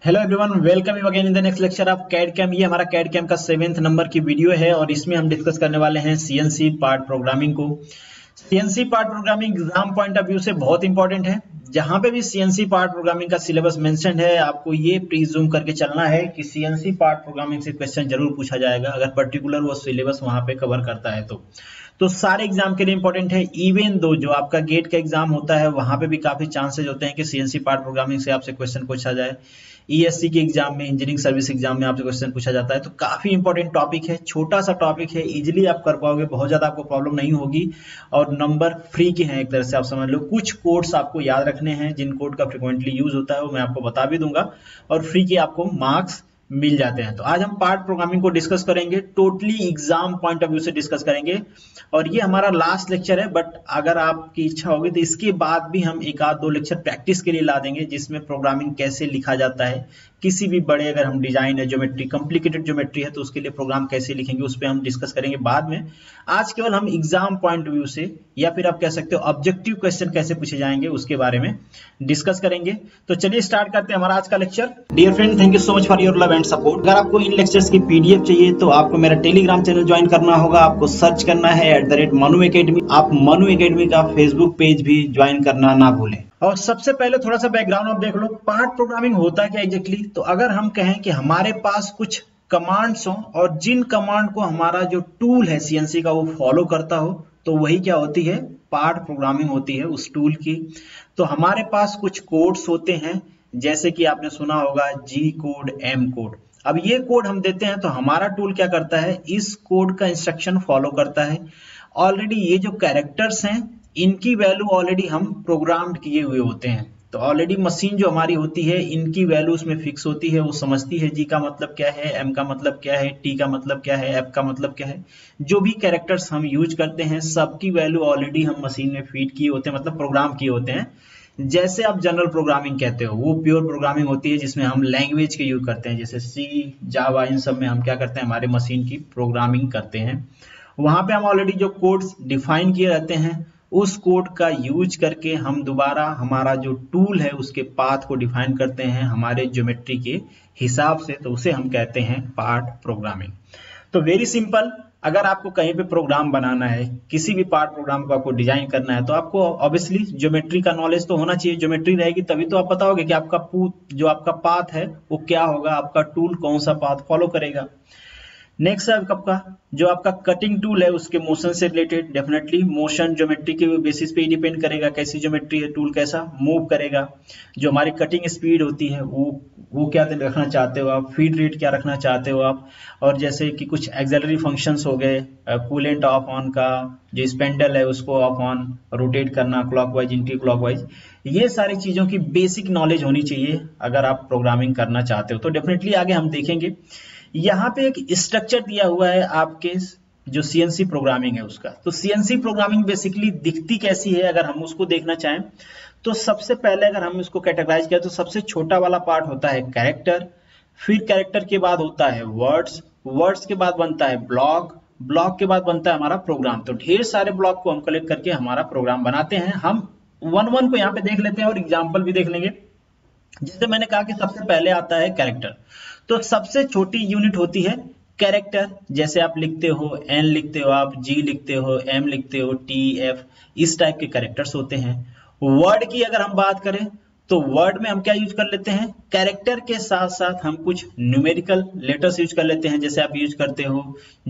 Hello everyone, welcome you again in the next lecture of CAD CAM. ये हमारा CAD cam का 7th number की video है और इसमें हम डिस्कस करने वाले हैं सीएनसी पार्ट प्रोग्रामिंग को। CNC part programming exam point of view से बहुत इंपॉर्टेंट है। जहां पे भी सीएनसी पार्ट प्रोग्रामिंग का सिलेबस मेंशन है, आपको ये प्रीज्यूम करके चलना है कि सीएनसी पार्ट प्रोग्रामिंग से क्वेश्चन जरूर पूछा जाएगा, अगर पर्टिकुलर वो सिलेबस वहां पे कवर करता है तो सारे एग्जाम के लिए इंपॉर्टेंट है। इवन दो जो आपका गेट का एग्जाम होता है वहां पे भी काफी चांसेस होते हैं कि सीएनसी पार्ट प्रोग्रामिंग से आपसे क्वेश्चन पूछा जाए। ईएससी के एग्जाम में, इंजीनियरिंग सर्विस एग्जाम में आपसे क्वेश्चन पूछा जाता है, तो काफी इंपॉर्टेंट टॉपिक है। छोटा सा टॉपिक है, इजीली आप कर पाओगे, बहुत ज्यादा आपको प्रॉब्लम नहीं होगी और नंबर फ्री के हैं एक तरह से, आप समझ लो। कुछ कोड्स आपको याद रखने हैं, जिन कोड का फ्रिक्वेंटली यूज होता है वो मैं आपको बता भी दूंगा और फ्री के आपको मार्क्स मिल जाते हैं। तो आज हम पार्ट प्रोग्रामिंग को डिस्कस करेंगे, totally exam point of view से डिस्कस करेंगे और ये हमारा लास्ट लेक्चर है। बट अगर आपकी इच्छा होगी तो इसके बाद भी हम एक आध दो लेक्चर प्रैक्टिस के लिए ला देंगे, जिसमें प्रोग्रामिंग कैसे लिखा जाता है, किसी भी बड़े अगर हम डिजाइन है, ज्योमेट्री, कॉम्प्लिकेटेड ज्योमेट्री है तो उसके लिए प्रोग्राम कैसे लिखेंगे उस पर हम डिस्कस करेंगे बाद में। आज केवल हम एग्जाम पॉइंट ऑफ व्यू से, या फिर आप कह सकते हो ऑब्जेक्टिव क्वेश्चन कैसे पूछे जाएंगे उसके बारे में डिस्कस करेंगे। तो चलिए स्टार्ट करते हैं हमारा आज का lecture. Dear friend, thank you so much for your love and support. अगर आपको इन लेक्चर्स की पीडीएफ चाहिए तो आपको मेरा टेलीग्राम चैनल ज्वाइन करना होगा। आपको सर्च करना है @मनु एकेडमी। आप मनु एकेडमी का फेसबुक पेज भी ज्वाइन करना ना भूलें। और सबसे पहले थोड़ा सा बैकग्राउंड आप देख लो, पार्ट प्रोग्रामिंग होता क्या एग्जैक्टली। तो अगर हम कहें कि हमारे पास कुछ कमांड्स हो और जिन कमांड को हमारा जो टूल है सीएनसी का वो फॉलो करता हो, तो वही क्या होती है, पार्ट प्रोग्रामिंग होती है उस टूल की। तो हमारे पास कुछ कोड्स होते हैं, जैसे कि आपने सुना होगा जी कोड, एम कोड। अब ये कोड हम देते हैं तो हमारा टूल क्या करता है, इस कोड का इंस्ट्रक्शन फॉलो करता है। ऑलरेडी ये जो कैरेक्टर्स हैं इनकी वैल्यू ऑलरेडी हम प्रोग्राम्ड किए हुए होते हैं। तो ऑलरेडी मशीन जो हमारी होती है इनकी वैल्यू उसमें फिक्स होती है, वो समझती है जी का मतलब क्या है, एम का मतलब क्या है, टी का मतलब क्या है, एफ का मतलब क्या है। जो भी कैरेक्टर्स हम यूज करते हैं सबकी वैल्यू ऑलरेडी हम मशीन में फीड किए होते हैं, मतलब प्रोग्राम किए होते हैं। जैसे आप जनरल प्रोग्रामिंग कहते हो, वो प्योर प्रोग्रामिंग होती है जिसमें हम लैंग्वेज के यूज करते हैं, जैसे सी, जावा, इन सब में हम क्या करते हैं, हमारे मशीन की प्रोग्रामिंग करते हैं। वहां पे हम ऑलरेडी जो कोड्स डिफाइन किए रहते हैं उस कोड का यूज करके हम दोबारा हमारा जो टूल है उसके पाथ को डिफाइन करते हैं हमारे ज्योमेट्री के हिसाब से, तो उसे हम कहते हैं पार्ट प्रोग्रामिंग। तो वेरी सिंपल, अगर आपको कहीं पे प्रोग्राम बनाना है, किसी भी पार्ट प्रोग्राम को आपको डिजाइन करना है, तो आपको ऑब्वियसली ज्योमेट्री का नॉलेज तो होना चाहिए। ज्योमेट्री रहेगी तभी तो आप बताओगे कि आपका जो आपका पाथ है वो क्या होगा, आपका टूल कौन सा पाथ फॉलो करेगा। नेक्स्ट है आपका जो आपका कटिंग टूल है उसके मोशन से रिलेटेड, डेफिनेटली मोशन ज्योमेट्री के बेसिस पे ही डिपेंड करेगा, कैसी ज्योमेट्री है टूल कैसा मूव करेगा। जो हमारी कटिंग स्पीड होती है वो क्या रखना चाहते हो आप, फीड रेट क्या रखना चाहते हो आप, और जैसे कि कुछ एक्सिलरी फंक्शंस हो गए, कूलेंट ऑफ ऑन का जो स्पेंडल है उसको ऑफ ऑन रोटेट करना, क्लॉकवाइज, एंटी क्लॉकवाइज, ये सारी चीजों की बेसिक नॉलेज होनी चाहिए अगर आप प्रोग्रामिंग करना चाहते हो। तो डेफिनेटली आगे हम देखेंगे। यहाँ पे एक स्ट्रक्चर दिया हुआ है आपके जो सीएनसी प्रोग्रामिंग है उसका। तो सीएनसी प्रोग्रामिंग बेसिकली दिखती कैसी है अगर हम उसको देखना चाहें तो सबसे पहले अगर हम इसको कैटेगराइज करें तो सबसे छोटा वाला पार्ट होता है कैरेक्टर, फिर कैरेक्टर के बाद होता है वर्ड्स, वर्ड्स के बाद बनता है ब्लॉक, ब्लॉक के बाद बनता है हमारा प्रोग्राम। तो ढेर सारे ब्लॉक को हम कलेक्ट करके हमारा प्रोग्राम बनाते हैं। हम वन वन को यहाँ पे देख लेते हैं और एग्जाम्पल भी देख लेंगे। जैसे मैंने कहा कि सबसे पहले आता है कैरेक्टर, तो सबसे छोटी यूनिट होती है कैरेक्टर। जैसे आप लिखते हो एन लिखते हो, आप जी लिखते हो, एम लिखते हो, टी, एफ, इस टाइप के कैरेक्टर्स होते हैं। वर्ड की अगर हम बात करें तो वर्ड में हम क्या यूज कर लेते हैं, कैरेक्टर के साथ साथ हम कुछ न्यूमेरिकल लेटर्स यूज कर लेते हैं। जैसे आप यूज करते हो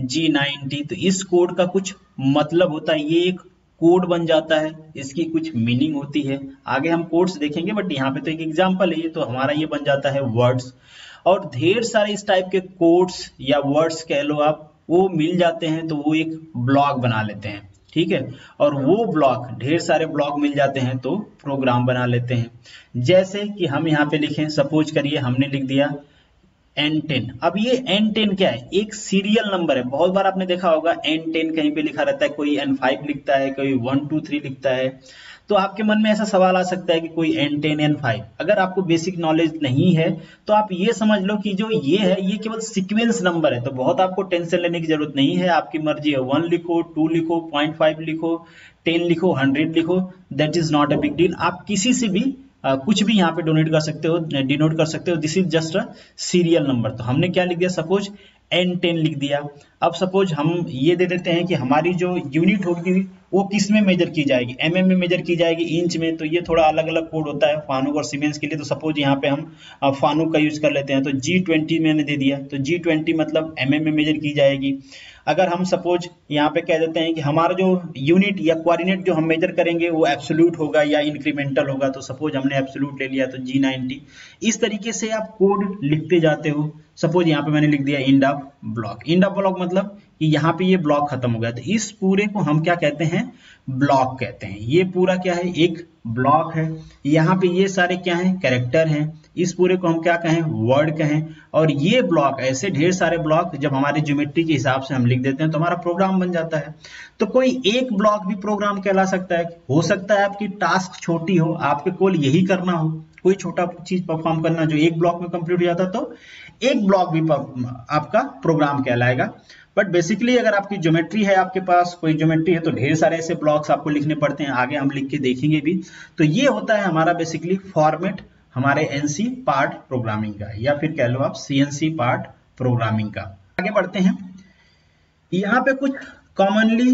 G90, तो इस कोड का कुछ मतलब होता है, ये एक कोड बन जाता है, इसकी कुछ मीनिंग होती है। आगे हम कोड्स देखेंगे बट यहाँ पे तो एक एग्जांपल है ये, तो हमारा ये बन जाता है वर्ड्स। और ढेर सारे इस टाइप के कोड्स या वर्ड्स कह लो आप, वो मिल जाते हैं तो वो एक ब्लॉक बना लेते हैं, ठीक है। और वो ब्लॉक, ढेर सारे ब्लॉक मिल जाते हैं तो प्रोग्राम बना लेते हैं। जैसे कि हम यहाँ पे लिखें, सपोज करिए हमने लिख दिया N10। अब ये N10 क्या है, एक सीरियल नंबर है। बहुत बार आपने देखा होगा N10 कहीं पे लिखा रहता है, कोई N5 लिखता है, कोई 1 2 3 लिखता है। तो आपके मन में ऐसा सवाल आ सकता है कि कोई N10 N5, अगर आपको बेसिक नॉलेज नहीं है तो आप ये समझ लो कि जो ये है ये केवल सीक्वेंस नंबर है। तो बहुत आपको टेंशन लेने की जरूरत नहीं है, आपकी मर्जी है, 1 लिखो, 2 लिखो, 0.5 लिखो, 10 लिखो, 100 लिखो, that is not a big deal. आप किसी से भी कुछ भी यहाँ पे डोनेट कर सकते हो, डिनोट कर सकते हो। This is just a serial number. तो हमने क्या लिख दिया, सपोज N10 लिख दिया। अब सपोज हम ये दे देते हैं कि हमारी जो यूनिट होगी वो किस में मेजर की जाएगी, mm में मेजर की जाएगी, इंच में। तो ये थोड़ा अलग अलग कोड होता है फानुक और सीमेंस के लिए। तो सपोज यहाँ पे हम फानुक का यूज कर लेते हैं, तो G20 मैंने दे दिया। तो G20 मतलब mm में मेजर की जाएगी। अगर हम सपोज यहाँ पे कह देते हैं कि हमारा जो यूनिट या कोऑर्डिनेट जो हम मेजर करेंगे वो एब्सोल्यूट होगा या इंक्रीमेंटल होगा, तो सपोज हमने एब्सोल्यूट ले लिया तो G90। इस तरीके से आप कोड लिखते जाते हो। सपोज यहाँ पे मैंने लिख दिया end of block. End of block मतलब कि यहाँ पे ये ब्लॉक खत्म हो गया। तो इस पूरे को हम क्या कहते हैं, ब्लॉक कहते हैं। ये पूरा क्या है, एक ब्लॉक है। यहाँ पे ये सारे क्या हैं, कैरेक्टर हैं। इस पूरे को हम क्या कहें, वर्ड कहें। और ये ब्लॉक, ऐसे ढेर सारे ब्लॉक जब हमारे ज्योमेट्री के हिसाब से हम लिख देते हैं तो हमारा प्रोग्राम बन जाता है। तो कोई एक ब्लॉक भी प्रोग्राम कहला सकता है। हो सकता है आपकी टास्क छोटी हो, आपके केवल यही करना हो, कोई छोटा चीज परफॉर्म करना जो एक ब्लॉक में कंप्लीट हो जाता, तो एक ब्लॉक भी आपका प्रोग्राम कहलाएगा। बट बेसिकली अगर आपकी ज्योमेट्री है, आपके पास कोई ज्योमेट्री है, तो ढेर सारे ऐसे ब्लॉक्स आपको लिखने पड़ते हैं। आगे हम लिख के देखेंगे भी। तो ये होता है हमारा बेसिकली फॉर्मेट हमारे एनसी पार्ट प्रोग्रामिंग का, या फिर कह लो आप सीएनसी पार्ट प्रोग्रामिंग का। आगे बढ़ते हैं। यहाँ पे कुछ कॉमनली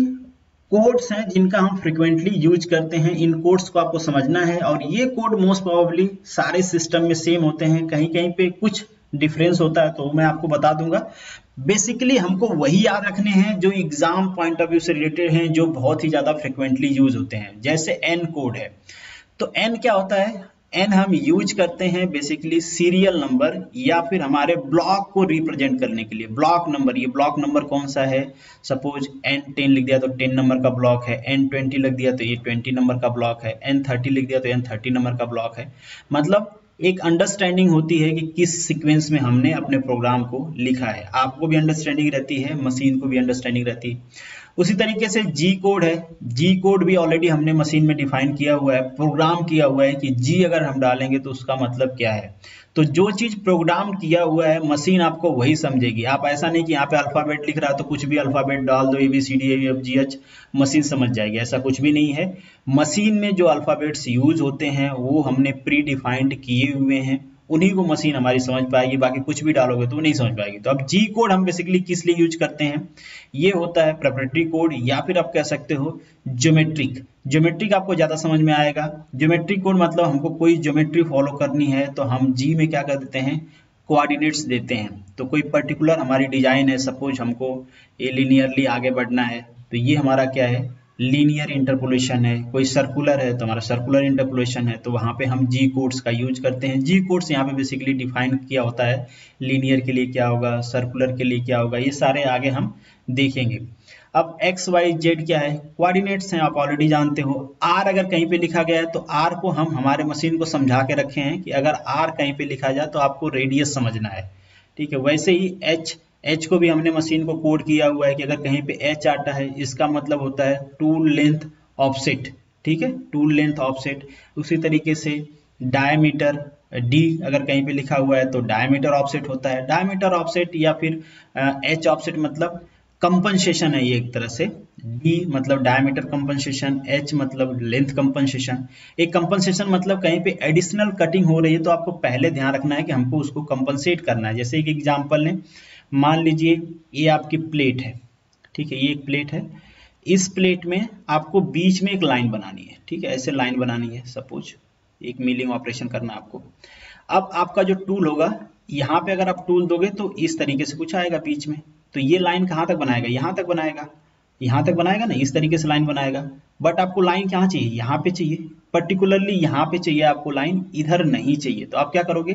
कोड्स हैं जिनका हम फ्रिक्वेंटली यूज करते हैं। इन कोड्स को आपको समझना है, और ये कोड मोस्ट प्रोबेबली सारे सिस्टम में सेम होते हैं। कहीं कहीं पे कुछ डिफरेंस होता है तो मैं आपको बता दूंगा। बेसिकली हमको वही याद रखने हैं जो एग्जाम पॉइंट ऑफ व्यू से रिलेटेड हैं, जो बहुत ही ज्यादा फ्रिक्वेंटली यूज होते हैं। जैसे एन कोड है, तो एन क्या होता है, एन हम यूज करते हैं बेसिकली सीरियल नंबर या फिर हमारे ब्लॉक को रिप्रेजेंट करने के लिए। ब्लॉक नंबर, ये ब्लॉक नंबर कौन सा है, सपोज N10 लिख दिया तो 10 नंबर का ब्लॉक है, N20 लिख दिया तो ये 20 नंबर का ब्लॉक है, N30 लिख दिया तो N30 नंबर का ब्लॉक है। मतलब एक अंडरस्टैंडिंग होती है कि किस सीक्वेंस में हमने अपने प्रोग्राम को लिखा है। आपको भी अंडरस्टैंडिंग रहती है, मशीन को भी अंडरस्टैंडिंग रहती है। उसी तरीके से जी कोड है। जी कोड भी ऑलरेडी हमने मशीन में डिफाइन किया हुआ है, प्रोग्राम किया हुआ है कि जी अगर हम डालेंगे तो उसका मतलब क्या है। तो जो चीज प्रोग्राम किया हुआ है मशीन आपको वही समझेगी। आप ऐसा नहीं कि यहाँ पे अल्फाबेट लिख रहा है तो कुछ भी अल्फाबेट डाल दो, ABCDEFGH, मशीन समझ जाएगी। ऐसा कुछ भी नहीं है। मशीन में जो अल्फाबेट्स यूज होते हैं वो हमने प्री डिफाइंड किए हुए हैं, उन्हीं को मशीन हमारी समझ पाएगी। बाकी कुछ भी डालोगे तो वो नहीं समझ पाएगी। तो अब जी कोड हम बेसिकली किस लिए यूज करते हैं, ये होता है प्रेपरेटरी कोड, या फिर आप कह सकते हो ज्योमेट्रिक। ज्योमेट्रिक आपको ज्यादा समझ में आएगा। ज्योमेट्रिक कोड मतलब हमको कोई ज्योमेट्री फॉलो करनी है तो हम जी में क्या कर देते हैं, कोऑर्डिनेट्स देते हैं। तो कोई पर्टिकुलर हमारी डिजाइन है, सपोज हमको ये लीनियरली आगे बढ़ना है तो ये हमारा क्या है, लीनियर इंटरपोलेशन है। कोई सर्कुलर है तो हमारा सर्कुलर इंटरपोलेशन है। तो वहां पे हम जी कोड्स का यूज करते हैं। जी कोड्स यहाँ पे बेसिकली डिफाइन किया होता है, लीनियर के लिए क्या होगा, सर्कुलर के लिए क्या होगा, ये सारे आगे हम देखेंगे। अब एक्स वाई जेड क्या है, कोऑर्डिनेट्स हैं, आप ऑलरेडी जानते हो। आर अगर कहीं पे लिखा गया है तो आर को हम हमारे मशीन को समझा के रखे हैं कि अगर आर कहीं पे लिखा जाए तो आपको रेडियस समझना है, ठीक है। वैसे ही एच को भी हमने मशीन को कोड किया हुआ है कि अगर कहीं पे एच आता है इसका मतलब होता है टूल लेंथ ऑफसेट, ठीक है, टूल लेंथ ऑफसेट। उसी तरीके से डायमीटर डी अगर कहीं पे लिखा हुआ है तो डायमीटर ऑफसेट होता है। डायमीटर ऑफसेट या फिर एच ऑफसेट मतलब कंपनसेशन है ये एक तरह से। डी मतलब डायमीटर कंपनसेशन, एच मतलब लेंथ कंपनसेशन। एक कंपनसेशन मतलब कहीं पे एडिशनल कटिंग हो रही है तो आपको पहले ध्यान रखना है कि हमको उसको कंपनसेट करना है। जैसे एक एग्जांपल लें, मान लीजिए ये आपकी प्लेट है, ठीक है, ये एक प्लेट है। इस प्लेट में आपको बीच में एक लाइन बनानी है, ठीक है, ऐसे लाइन बनानी है। सपोज एक मिलिंग ऑपरेशन करना आपको। अब आपका जो टूल होगा, यहाँ पे अगर आप टूल दोगे तो इस तरीके से कुछ आएगा बीच में। तो ये लाइन कहाँ तक बनाएगा, यहाँ तक बनाएगा, यहाँ तक बनाएगा ना, इस तरीके से लाइन बनाएगा। बट आपको लाइन कहाँ चाहिए, यहाँ पे चाहिए, पर्टिकुलरली यहाँ पे चाहिए आपको लाइन, इधर नहीं चाहिए। तो आप क्या करोगे,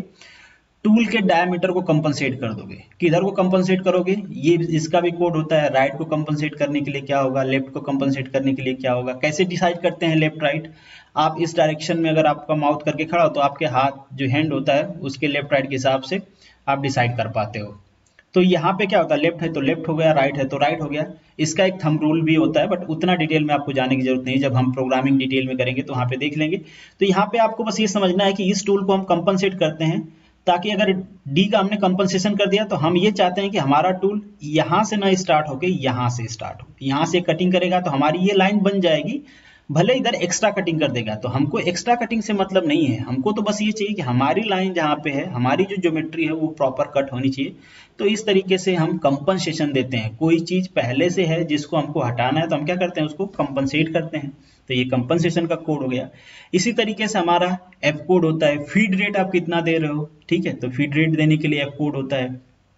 टूल के डायमीटर को कंपनसेट कर दोगे। किधर को कंपनसेट करोगे, ये इसका भी कोड होता है। राइट को कंपनसेट करने के लिए क्या होगा, लेफ्ट को कंपनसेट करने के लिए क्या होगा। कैसे डिसाइड करते हैं लेफ्ट राइट, आप इस डायरेक्शन में अगर आपका माउथ करके खड़ा हो तो आपके हाथ जो हैंड होता है उसके लेफ्ट राइट के हिसाब से आप डिसाइड कर पाते हो। तो यहाँ पे क्या होता है, लेफ्ट है तो लेफ्ट हो गया, राइट है तो राइट हो गया। इसका एक थंब रूल भी होता है, बट उतना डिटेल में आपको जाने की जरूरत नहीं, जब हम प्रोग्रामिंग डिटेल में करेंगे तो वहाँ पे देख लेंगे। तो यहाँ पे आपको बस ये समझना है कि इस टूल को हम कंपनसेट करते हैं ताकि अगर डी का हमने कंपनसेशन कर दिया तो हम ये चाहते हैं कि हमारा टूल यहाँ से ना स्टार्ट होके यहाँ से स्टार्ट हो, यहाँ से कटिंग करेगा तो हमारी ये लाइन बन जाएगी। भले इधर एक्स्ट्रा कटिंग कर देगा, तो हमको एक्स्ट्रा कटिंग से मतलब नहीं है, हमको तो बस ये चाहिए कि हमारी लाइन जहाँ पे है, हमारी जो ज्योमेट्री है वो प्रॉपर कट होनी चाहिए। तो इस तरीके से हम कंपनसेशन देते हैं। कोई चीज पहले से है जिसको हमको हटाना है तो हम क्या करते हैं, उसको कंपनसेट करते हैं। तो ये कंपनसेशन का कोड हो गया। इसी तरीके से हमारा एफ कोड होता है, फीड रेट आप कितना दे रहे हो, ठीक है, तो फीड रेट देने के लिए एफ कोड होता है।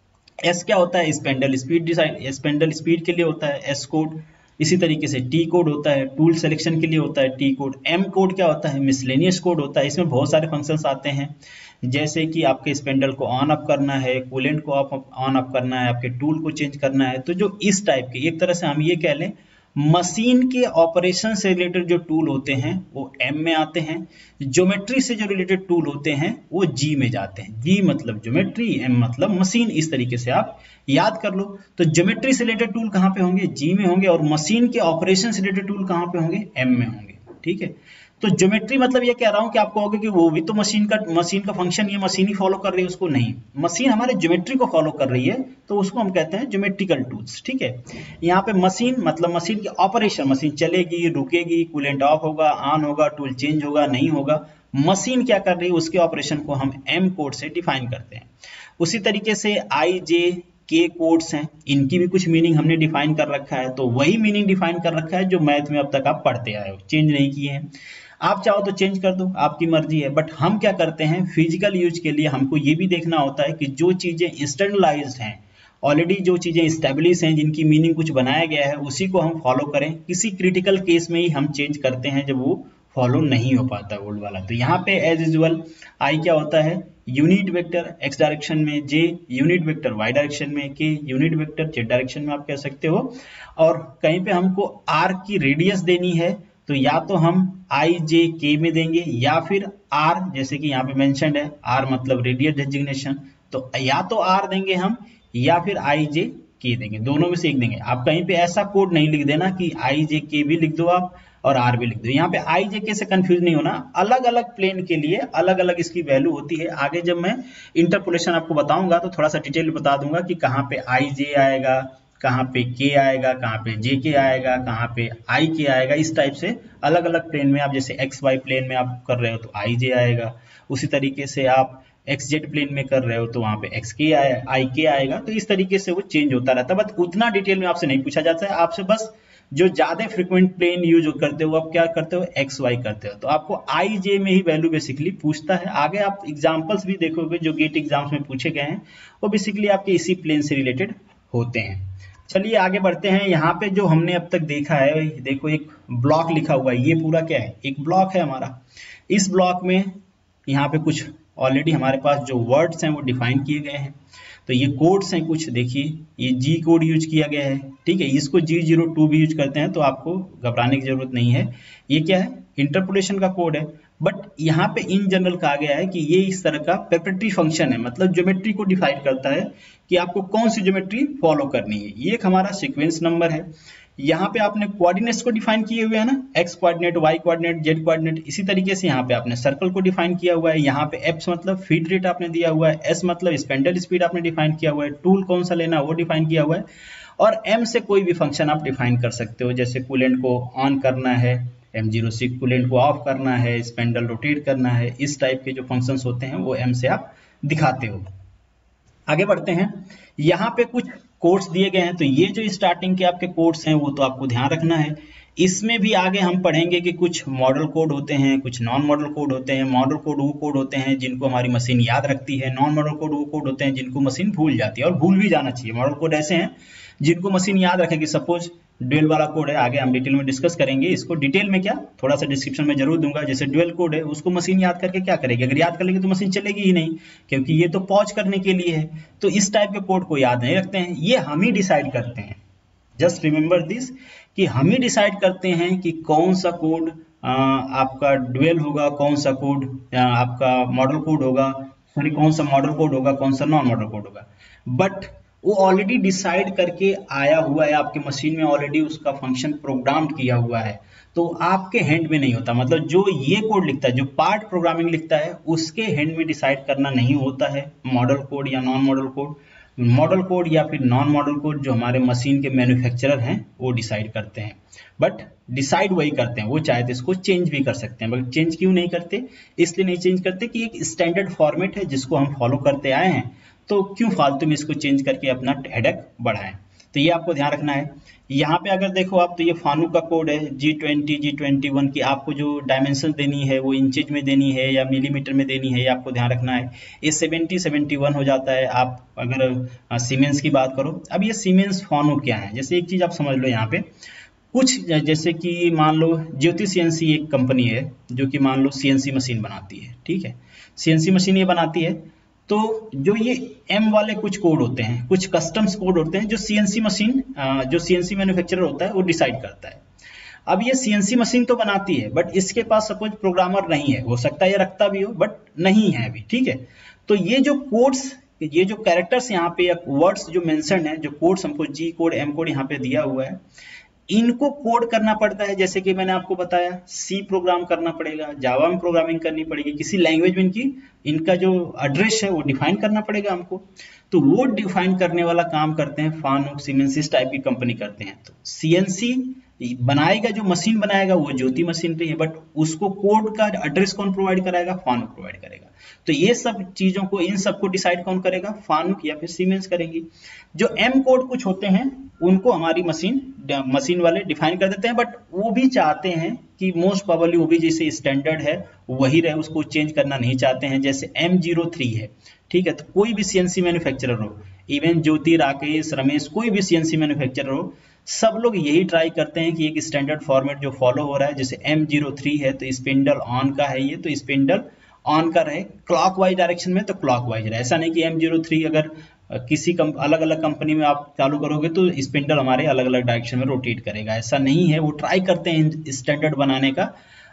एस क्या होता है, spindle speed decide, spindle speed के लिए होता है एस कोड। इसी तरीके से टी कोड होता है, टूल सिलेक्शन के लिए होता है टी कोड। एम कोड क्या होता है, मिसलेनियस कोड होता है। इसमें बहुत सारे फंक्शंस आते हैं, जैसे कि आपके स्पेंडल को ऑन अप करना है, कूलेंट को ऑन अप करना है, आपके टूल को चेंज करना है। तो जो इस टाइप के, एक तरह से हम ये कह लें मशीन के ऑपरेशन से रिलेटेड जो टूल होते हैं वो एम में आते हैं। ज्योमेट्री से जो रिलेटेड टूल होते हैं वो जी में जाते हैं। जी मतलब ज्योमेट्री, एम मतलब मशीन। इस तरीके से आप याद कर लो। तो ज्योमेट्री से रिलेटेड टूल कहाँ पे होंगे, जी में होंगे, और मशीन के ऑपरेशन से रिलेटेड टूल कहाँ पे होंगे, एम में होंगे। ठीक है, तो ज्योमेट्री मतलब ये कह रहा हूं कि आपको होगा कि वो भी तो मशीन का फंक्शन, ये मशीन ही फॉलो कर रही है, उसको नहीं, मशीन हमारे ज्योमेट्री को फॉलो कर रही है, तो उसको हम कहते हैं ज्योमेट्रिकल टूल्स। ठीक है, यहाँ पे मशीन मतलब मशीन की ऑपरेशन, मशीन चलेगी, रुकेगी, कूलेंट ऑफ होगा, ऑन होगा, टूल चेंज होगा, नहीं होगा, मशीन क्या कर रही है उसके ऑपरेशन को हम एम कोड से डिफाइन करते हैं। उसी तरीके से आई जे के कोड्स हैं, इनकी भी कुछ मीनिंग हमने डिफाइन कर रखा है। तो वही मीनिंग डिफाइन कर रखा है जो मैथ में अब तक आप पढ़ते आए हो, चेंज नहीं किए हैं। आप चाहो तो चेंज कर दो, आपकी मर्जी है, बट हम क्या करते हैं फिजिकल यूज के लिए हमको ये भी देखना होता है कि जो चीजें इंस्टेंटलाइज्ड हैं, ऑलरेडी जो चीजें स्टेब्लिश हैं, जिनकी मीनिंग कुछ बनाया गया है, उसी को हम फॉलो करें। किसी क्रिटिकल केस में ही हम चेंज करते हैं जब वो फॉलो नहीं हो पाता ओल्ड वाला। तो यहाँ पे एज यूजुअल आई क्या होता है, यूनिट वेक्टर एक्स डायरेक्शन में, J unit vector Y direction में, K unit vector Z direction में आप कह सकते हो। और कहीं पे हमको आर की रेडियस देनी है तो या तो हम आई जे के में देंगे, या फिर आर, जैसे कि यहाँ पे मेंशन्ड है आर मतलब रेडियस डेजिग्नेशन, तो या तो आर देंगे हम या फिर आई जे के देंगे, दोनों में से एक देंगे। आप कहीं पे ऐसा कोड नहीं लिख देना कि आई जे के भी लिख दो आप और आर भी लिख दो। यहाँ पे आई जे के से कंफ्यूज नहीं होना, अलग अलग प्लेन के लिए अलग अलग इसकी वैल्यू होती है। आगे जब मैं इंटरपोलेशन आपको बताऊंगा तो थोड़ा सा डिटेल बता दूंगा कि कहाँ पे आई जे आएगा, कहाँ पे के आएगा, कहाँ पे जे के आएगा, कहाँ पे आई के आएगा। इस टाइप से अलग अलग प्लेन में आप जैसे एक्स वाई प्लेन में आप कर रहे हो तो आई जे आएगा, उसी तरीके से आप एक्स जेड प्लेन में कर रहे हो तो वहां पे एक्स के आई के आएगा। तो इस तरीके से वो चेंज होता रहता है, बट उतना डिटेल में आपसे नहीं पूछा जाता है। आपसे बस जो ज्यादा फ्रिक्वेंट प्लेन यूज करते हो आप क्या करते हो, एक्स वाई करते हो, तो आपको आई जे में ही वैल्यू बेसिकली पूछता है। आगे आप एग्जाम्पल्स भी देखोगे जो गेट एग्जाम्स में पूछे गए हैं वो बेसिकली आपके इसी प्लेन से रिलेटेड होते हैं। चलिए आगे बढ़ते हैं। यहाँ पे जो हमने अब तक देखा है, देखो एक ब्लॉक लिखा हुआ है, ये पूरा क्या है, एक ब्लॉक है हमारा। इस ब्लॉक में यहाँ पे कुछ ऑलरेडी हमारे पास जो वर्ड्स हैं वो डिफाइन किए गए हैं। तो ये कोड्स हैं कुछ, देखिए ये जी कोड यूज किया गया है, ठीक है, इसको G02 भी यूज करते हैं तो आपको घबराने की जरूरत नहीं है। ये क्या है, इंटरपोलेशन का कोड है, बट यहाँ पे इन जनरल कहा गया है कि ये इस तरह का प्रेपरेटरी फंक्शन है, मतलब ज्योमेट्री को डिफाइन करता है कि आपको कौन सी ज्योमेट्री फॉलो करनी है। ये एक हमारा सीक्वेंस नंबर है। यहाँ पे आपने कोऑर्डिनेट्स को डिफाइन किए हुए हैं ना, X coordinate, Y coordinate, Z coordinate. इसी तरीके से यहाँ पे आपने सर्कल को डिफाइन किया हुआ है। यहाँ पे एफ मतलब फीड रेट आपने दिया हुआ है, एस मतलब स्पेंडल स्पीड आपने डिफाइन किया हुआ है, टूल कौन सा लेना वो डिफाइन किया हुआ है, और एम से कोई भी फंक्शन आप डिफाइन कर सकते हो, जैसे कूलेंट को ऑन करना है, M06 कूलेंट को ऑफ करना है, स्पेंडल रोटेट करना है। इस टाइप के जो फंक्शंस होते हैं वो एम से आप दिखाते हो। आगे बढ़ते हैं, यहाँ पे कुछ कोड्स दिए गए हैं। तो ये जो स्टार्टिंग के आपके कोड्स हैं वो तो आपको ध्यान रखना है। इसमें भी आगे हम पढ़ेंगे कि कुछ मॉडल कोड होते हैं, कुछ नॉन मॉडल कोड होते हैं। मॉडल कोड वो कोड होते हैं जिनको हमारी मशीन याद रखती है, नॉन मॉडल कोड वो कोड होते हैं जिनको मशीन भूल जाती है, और भूल भी जाना चाहिए। मॉडल कोड ऐसे हैं जिनको मशीन याद रखेगी। सपोज ड्यूल वाला कोड है, आगे हम डिटेल में डिस्कस करेंगे इसको। डिटेल में क्या, थोड़ा सा डिस्क्रिप्शन में जरूर दूंगा। जैसे ड्यूल कोड है उसको मशीन याद करके क्या करेगी, अगर याद कर लेगी तो मशीन चलेगी ही नहीं, क्योंकि ये तो पॉज करने के लिए है। तो इस टाइप के कोड को याद नहीं रखते हैं, ये हम ही डिसाइड करते हैं। जस्ट रिमेंबर दिस कि हम ही डिसाइड करते हैं कि कौन सा कोड आपका ड्यूल होगा, कौन सा कोड आपका मॉडल कोड होगा, सॉरी कौन सा मॉडल कोड होगा, कौन सा नॉन मॉडल कोड होगा। बट वो ऑलरेडी डिसाइड करके आया हुआ है, आपके मशीन में ऑलरेडी उसका फंक्शन प्रोग्राम किया हुआ है, तो आपके हैंड में नहीं होता। मतलब जो ये कोड लिखता है, जो पार्ट प्रोग्रामिंग लिखता है, उसके हैंड में डिसाइड करना नहीं होता है मॉडल कोड या non modal code. Modal code या फिर नॉन मॉडल कोड जो हमारे मशीन के मैन्युफैक्चरर हैं वो डिसाइड करते हैं, बट डिसाइड वही करते हैं, वो चाहे तो इसको चेंज भी कर सकते हैं, बट चेंज क्यों नहीं करते, इसलिए नहीं चेंज करते कि एक स्टैंडर्ड फॉर्मेट है जिसको हम फॉलो करते आए हैं, तो क्यों फालतू में इसको चेंज करके अपना हेडेक बढ़ाएं। तो ये आपको ध्यान रखना है। यहाँ पे अगर देखो आप तो ये फानुक का कोड है G20 G21 की, आपको जो डायमेंशन देनी है वो इंचेज में देनी है या मिलीमीटर में देनी है, ये आपको ध्यान रखना है। ये 70 71 हो जाता है आप अगर सीमेंस की बात करो। अब ये सीमेंस फानुक क्या है, जैसे एक चीज आप समझ लो यहाँ पे कुछ, जैसे कि मान लो ज्योति सीएनसी एक कंपनी है जो कि मान लो सीएनसी मशीन बनाती है, ठीक है, सीएनसी मशीन ये बनाती है, तो जो ये एम वाले कुछ कोड होते हैं, कुछ कस्टम्स कोड होते हैं जो सीएनसी मशीन जो सीएनसी मैन्युफैक्चरर होता है वो डिसाइड करता है। अब ये सीएनसी मशीन तो बनाती है बट इसके पास सपोज प्रोग्रामर नहीं है, हो सकता है ये रखता भी हो बट नहीं है अभी, ठीक है। तो ये जो कोड्स, ये जो कैरेक्टर्स यहाँ पे या वर्ड्स जो मेंशन है, जो कोड्स हमको जी कोड एम कोड यहाँ पे दिया हुआ है, इनको कोड करना पड़ता है। जैसे कि मैंने आपको बताया सी प्रोग्राम करना पड़ेगा, जावा में प्रोग्रामिंग करनी पड़ेगी, किसी लैंग्वेज में इनका जो एड्रेस है वो डिफाइन करना पड़ेगा हमको। तो वो डिफाइन करने वाला काम करते हैं फानुक, सीमेंस, इस टाइप की कंपनी करते हैं। तो सीएनसी बनाएगा, जो मशीन बनाएगा वो ज्योति मशीन पे है, बट उसको कोड का एड्रेस कौन प्रोवाइड कराएगा, फानुक प्रोवाइड करेगा। तो ये सब चीजों को, इन सबको डिसाइड कौन करेगा, फानुक या फिर सीमेंस करेंगी। जो एम कोड कुछ होते हैं उनको हमारी मशीन वाले डिफाइन कर देते हैं, बट वो भी चाहते हैं कि मोस्ट प्रोबेबली वो भी जैसे स्टैंडर्ड है वही रहे, उसको चेंज करना नहीं चाहते हैं। जैसे M03 है, ठीक है, तो कोई भी सीएनसी मैन्युफैक्चरर हो, इवन ज्योति, राकेश, रमेश, कोई भी सीएनसी मैन्युफैक्चरर हो, सब लोग यही ट्राई करते हैं कि एक स्टैंडर्ड फॉर्मेट जो फॉलो हो रहा है, जैसे M03 है तो स्पिंडल ऑन का है, ये तो स्पिंडल ऑन का रहे, क्लॉकवाइज डायरेक्शन में तो क्लॉकवाइज रहे। ऐसा नहीं कि M03 अगर किसी अलग अलग कंपनी में आप चालू करोगे तो स्पिंडल हमारे अलग अलग डायरेक्शन में रोटेट करेगा, ऐसा नहीं है। वो ट्राई करते हैं स्टैंडर्ड बनाने का,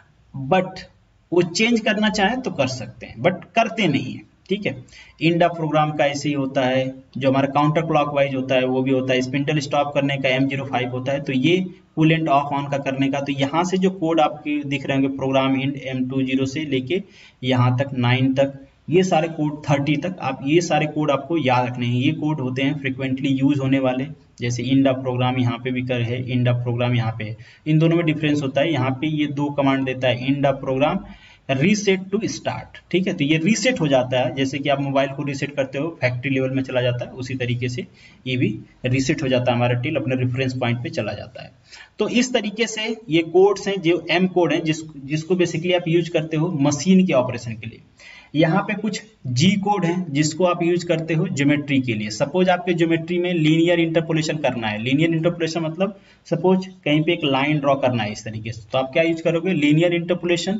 बट वो चेंज करना चाहे तो कर सकते हैं, बट करते नहीं है, ठीक है। इंडा प्रोग्राम का ऐसे ही होता है, जो हमारा काउंटर क्लॉकवाइज होता है वो भी होता है, स्पिंडल स्टॉप करने का M05 होता है, तो ये कूल एंड ऑफ ऑन का करने का। तो यहाँ से जो कोड आपके दिख रहे होंगे, प्रोग्राम इंड M20 से लेके यहाँ तक 9 तक, ये सारे कोड 30 तक, आप ये सारे कोड आपको याद रखने हैं। ये कोड होते हैं फ्रिक्वेंटली यूज होने वाले, जैसे इंडा प्रोग्राम यहाँ पे भी कर है, इंडा प्रोग्राम यहाँ पे है, इन दोनों में डिफरेंस होता है। यहाँ पे ये दो कमांड देता है, end of program reset to start, ठीक है, तो ये रीसेट हो जाता है, जैसे कि आप मोबाइल को रीसेट करते हो फैक्ट्री लेवल में चला जाता है, उसी तरीके से ये भी रीसेट हो जाता है, हमारा टिल अपने रेफरेंस पॉइंट पे चला जाता है। तो इस तरीके से ये कोड्स हैं जो एम कोड हैं, जिसको बेसिकली आप यूज करते हो मशीन के ऑपरेशन के लिए। यहाँ पे कुछ जी कोड है जिसको आप यूज करते हो ज्योमेट्री के लिए। सपोज आपके ज्योमेट्री में लीनियर इंटरपोलेशन करना है, लीनियर इंटरपोलेशन मतलब सपोज कहीं पे एक लाइन ड्रॉ करना है इस तरीके से, तो आप क्या यूज करोगे, लीनियर इंटरपोलेशन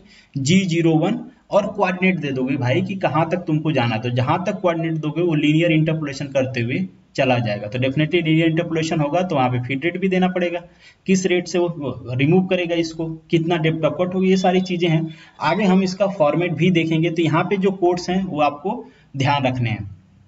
G01 और कोऑर्डिनेट दे दोगे भाई कि कहाँ तक तुमको जाना है, तो जहां तक कोऑर्डिनेट दोगे वो लीनियर इंटरपोलेशन करते हुए चला जाएगा। तो डेफिनेटली लीनियर इंटरपोलेशन होगा तो वहां पे फीड रेट भी देना पड़ेगा, किस रेट से वो रिमूव करेगा इसको, कितना डेप्थ ऑफ कट होगी, ये सारी चीजें हैं। आगे हम इसका फॉर्मेट भी देखेंगे। तो यहाँ पे जो कोड्स हैं वो आपको ध्यान रखने हैं।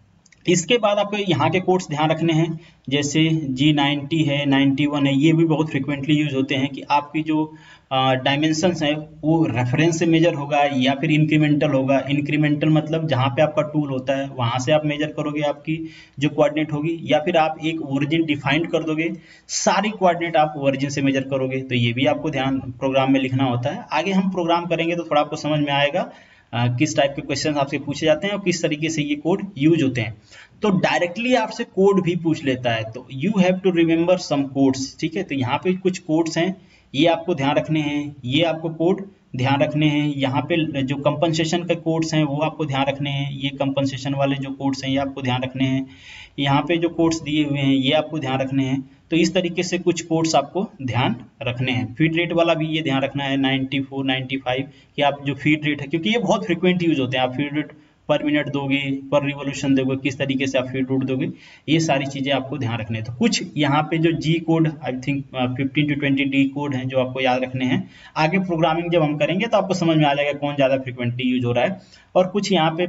इसके बाद आपको यहाँ के कोड्स ध्यान रखने हैं, जैसे G90 है, 91 है, ये भी बहुत फ्रिक्वेंटली यूज होते हैं कि आपकी जो डायमेंशंस है वो रेफरेंस से मेजर होगा या फिर इंक्रीमेंटल होगा। इंक्रीमेंटल मतलब जहाँ पे आपका टूल होता है वहां से आप मेजर करोगे आपकी जो कोऑर्डिनेट होगी, या फिर आप एक ओरिजिन डिफाइन कर दोगे, सारी कोऑर्डिनेट आप ओरिजिन से मेजर करोगे। तो ये भी आपको ध्यान प्रोग्राम में लिखना होता है। आगे हम प्रोग्राम करेंगे तो थोड़ा आपको समझ में आएगा किस टाइप के क्वेश्चन आपसे पूछे जाते हैं और किस तरीके से ये कोड यूज होते हैं। तो डायरेक्टली आपसे कोड भी पूछ लेता है, तो you have to remember some codes, ठीक है। तो यहाँ पे कुछ कोड्स हैं, ये आपको ध्यान रखने हैं, ये आपको कोड ध्यान रखने हैं। यहाँ पे जो कंपनसेशन के कोड्स हैं वो आपको ध्यान रखने हैं, ये कंपनसेशन वाले जो कोड्स हैं ये आपको ध्यान रखने हैं। यहाँ पे जो कोड्स दिए हुए हैं ये आपको ध्यान रखने हैं। तो इस तरीके से कुछ कोड्स आपको ध्यान रखने हैं। फीड रेट वाला भी ये ध्यान रखना है 94, 95 कि आप जो फीड रेट है, क्योंकि ये बहुत फ्रिक्वेंट यूज होते हैं, आप फीड रेट पर मिनट दोगे, पर रिवोल्यूशन दोगे, किस तरीके से आप फीड रेट दोगे, ये सारी चीजें आपको ध्यान रखने हैं। तो कुछ यहाँ पे जो G code I think 15 to 20 D code हैं जो आपको याद रखने हैं। आगे प्रोग्रामिंग जब हम करेंगे तो आपको समझ में आ जाएगा कौन ज्यादा फ्रिक्वेंटली यूज हो रहा है। और कुछ यहाँ पे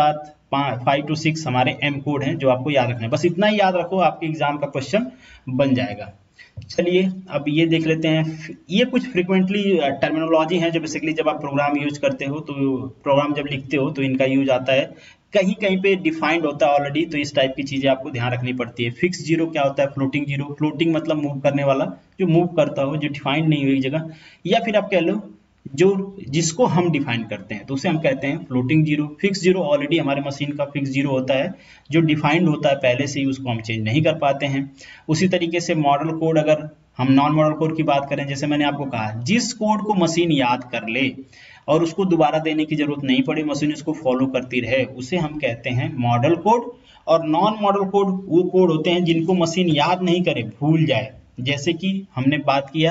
5 to 6 हमारे एम कोड हैं जो आपको याद रखने हैं। बस इतना ही याद रखो, आपके एग्जाम का क्वेश्चन बन जाएगा। चलिए अब ये देख लेते हैं, ये कुछ फ्रिक्वेंटली टर्मिनोलॉजी हैं जो बेसिकली जब आप प्रोग्राम यूज करते हो, तो प्रोग्राम जब लिखते हो तो इनका यूज आता है। कहीं कहीं पे डिफाइंड होता है ऑलरेडी, तो इस टाइप की चीजें आपको ध्यान रखनी पड़ती है। फिक्स जीरो क्या होता है? Floating zero. फ्लोटिंग मतलब मूव करने वाला, जो मूव करता हो, जो डिफाइंड नहीं हुई जगह, या फिर आप कह लो जो जिसको हम डिफाइन करते हैं तो उसे हम कहते हैं floating zero. Fix zero already हमारे मशीन का फिक्स जीरो होता है, जो डिफाइंड होता है पहले से ही, उसको हम चेंज नहीं कर पाते हैं। उसी तरीके से मॉडल कोड, अगर हम नॉन मॉडल कोड की बात करें, जैसे मैंने आपको कहा, जिस कोड को मशीन याद कर ले और उसको दोबारा देने की जरूरत नहीं पड़े, मशीन उसको फॉलो करती रहे, उसे हम कहते हैं मॉडल कोड। और नॉन मॉडल कोड वो कोड होते हैं जिनको मशीन याद नहीं करे, भूल जाए। जैसे कि हमने बात किया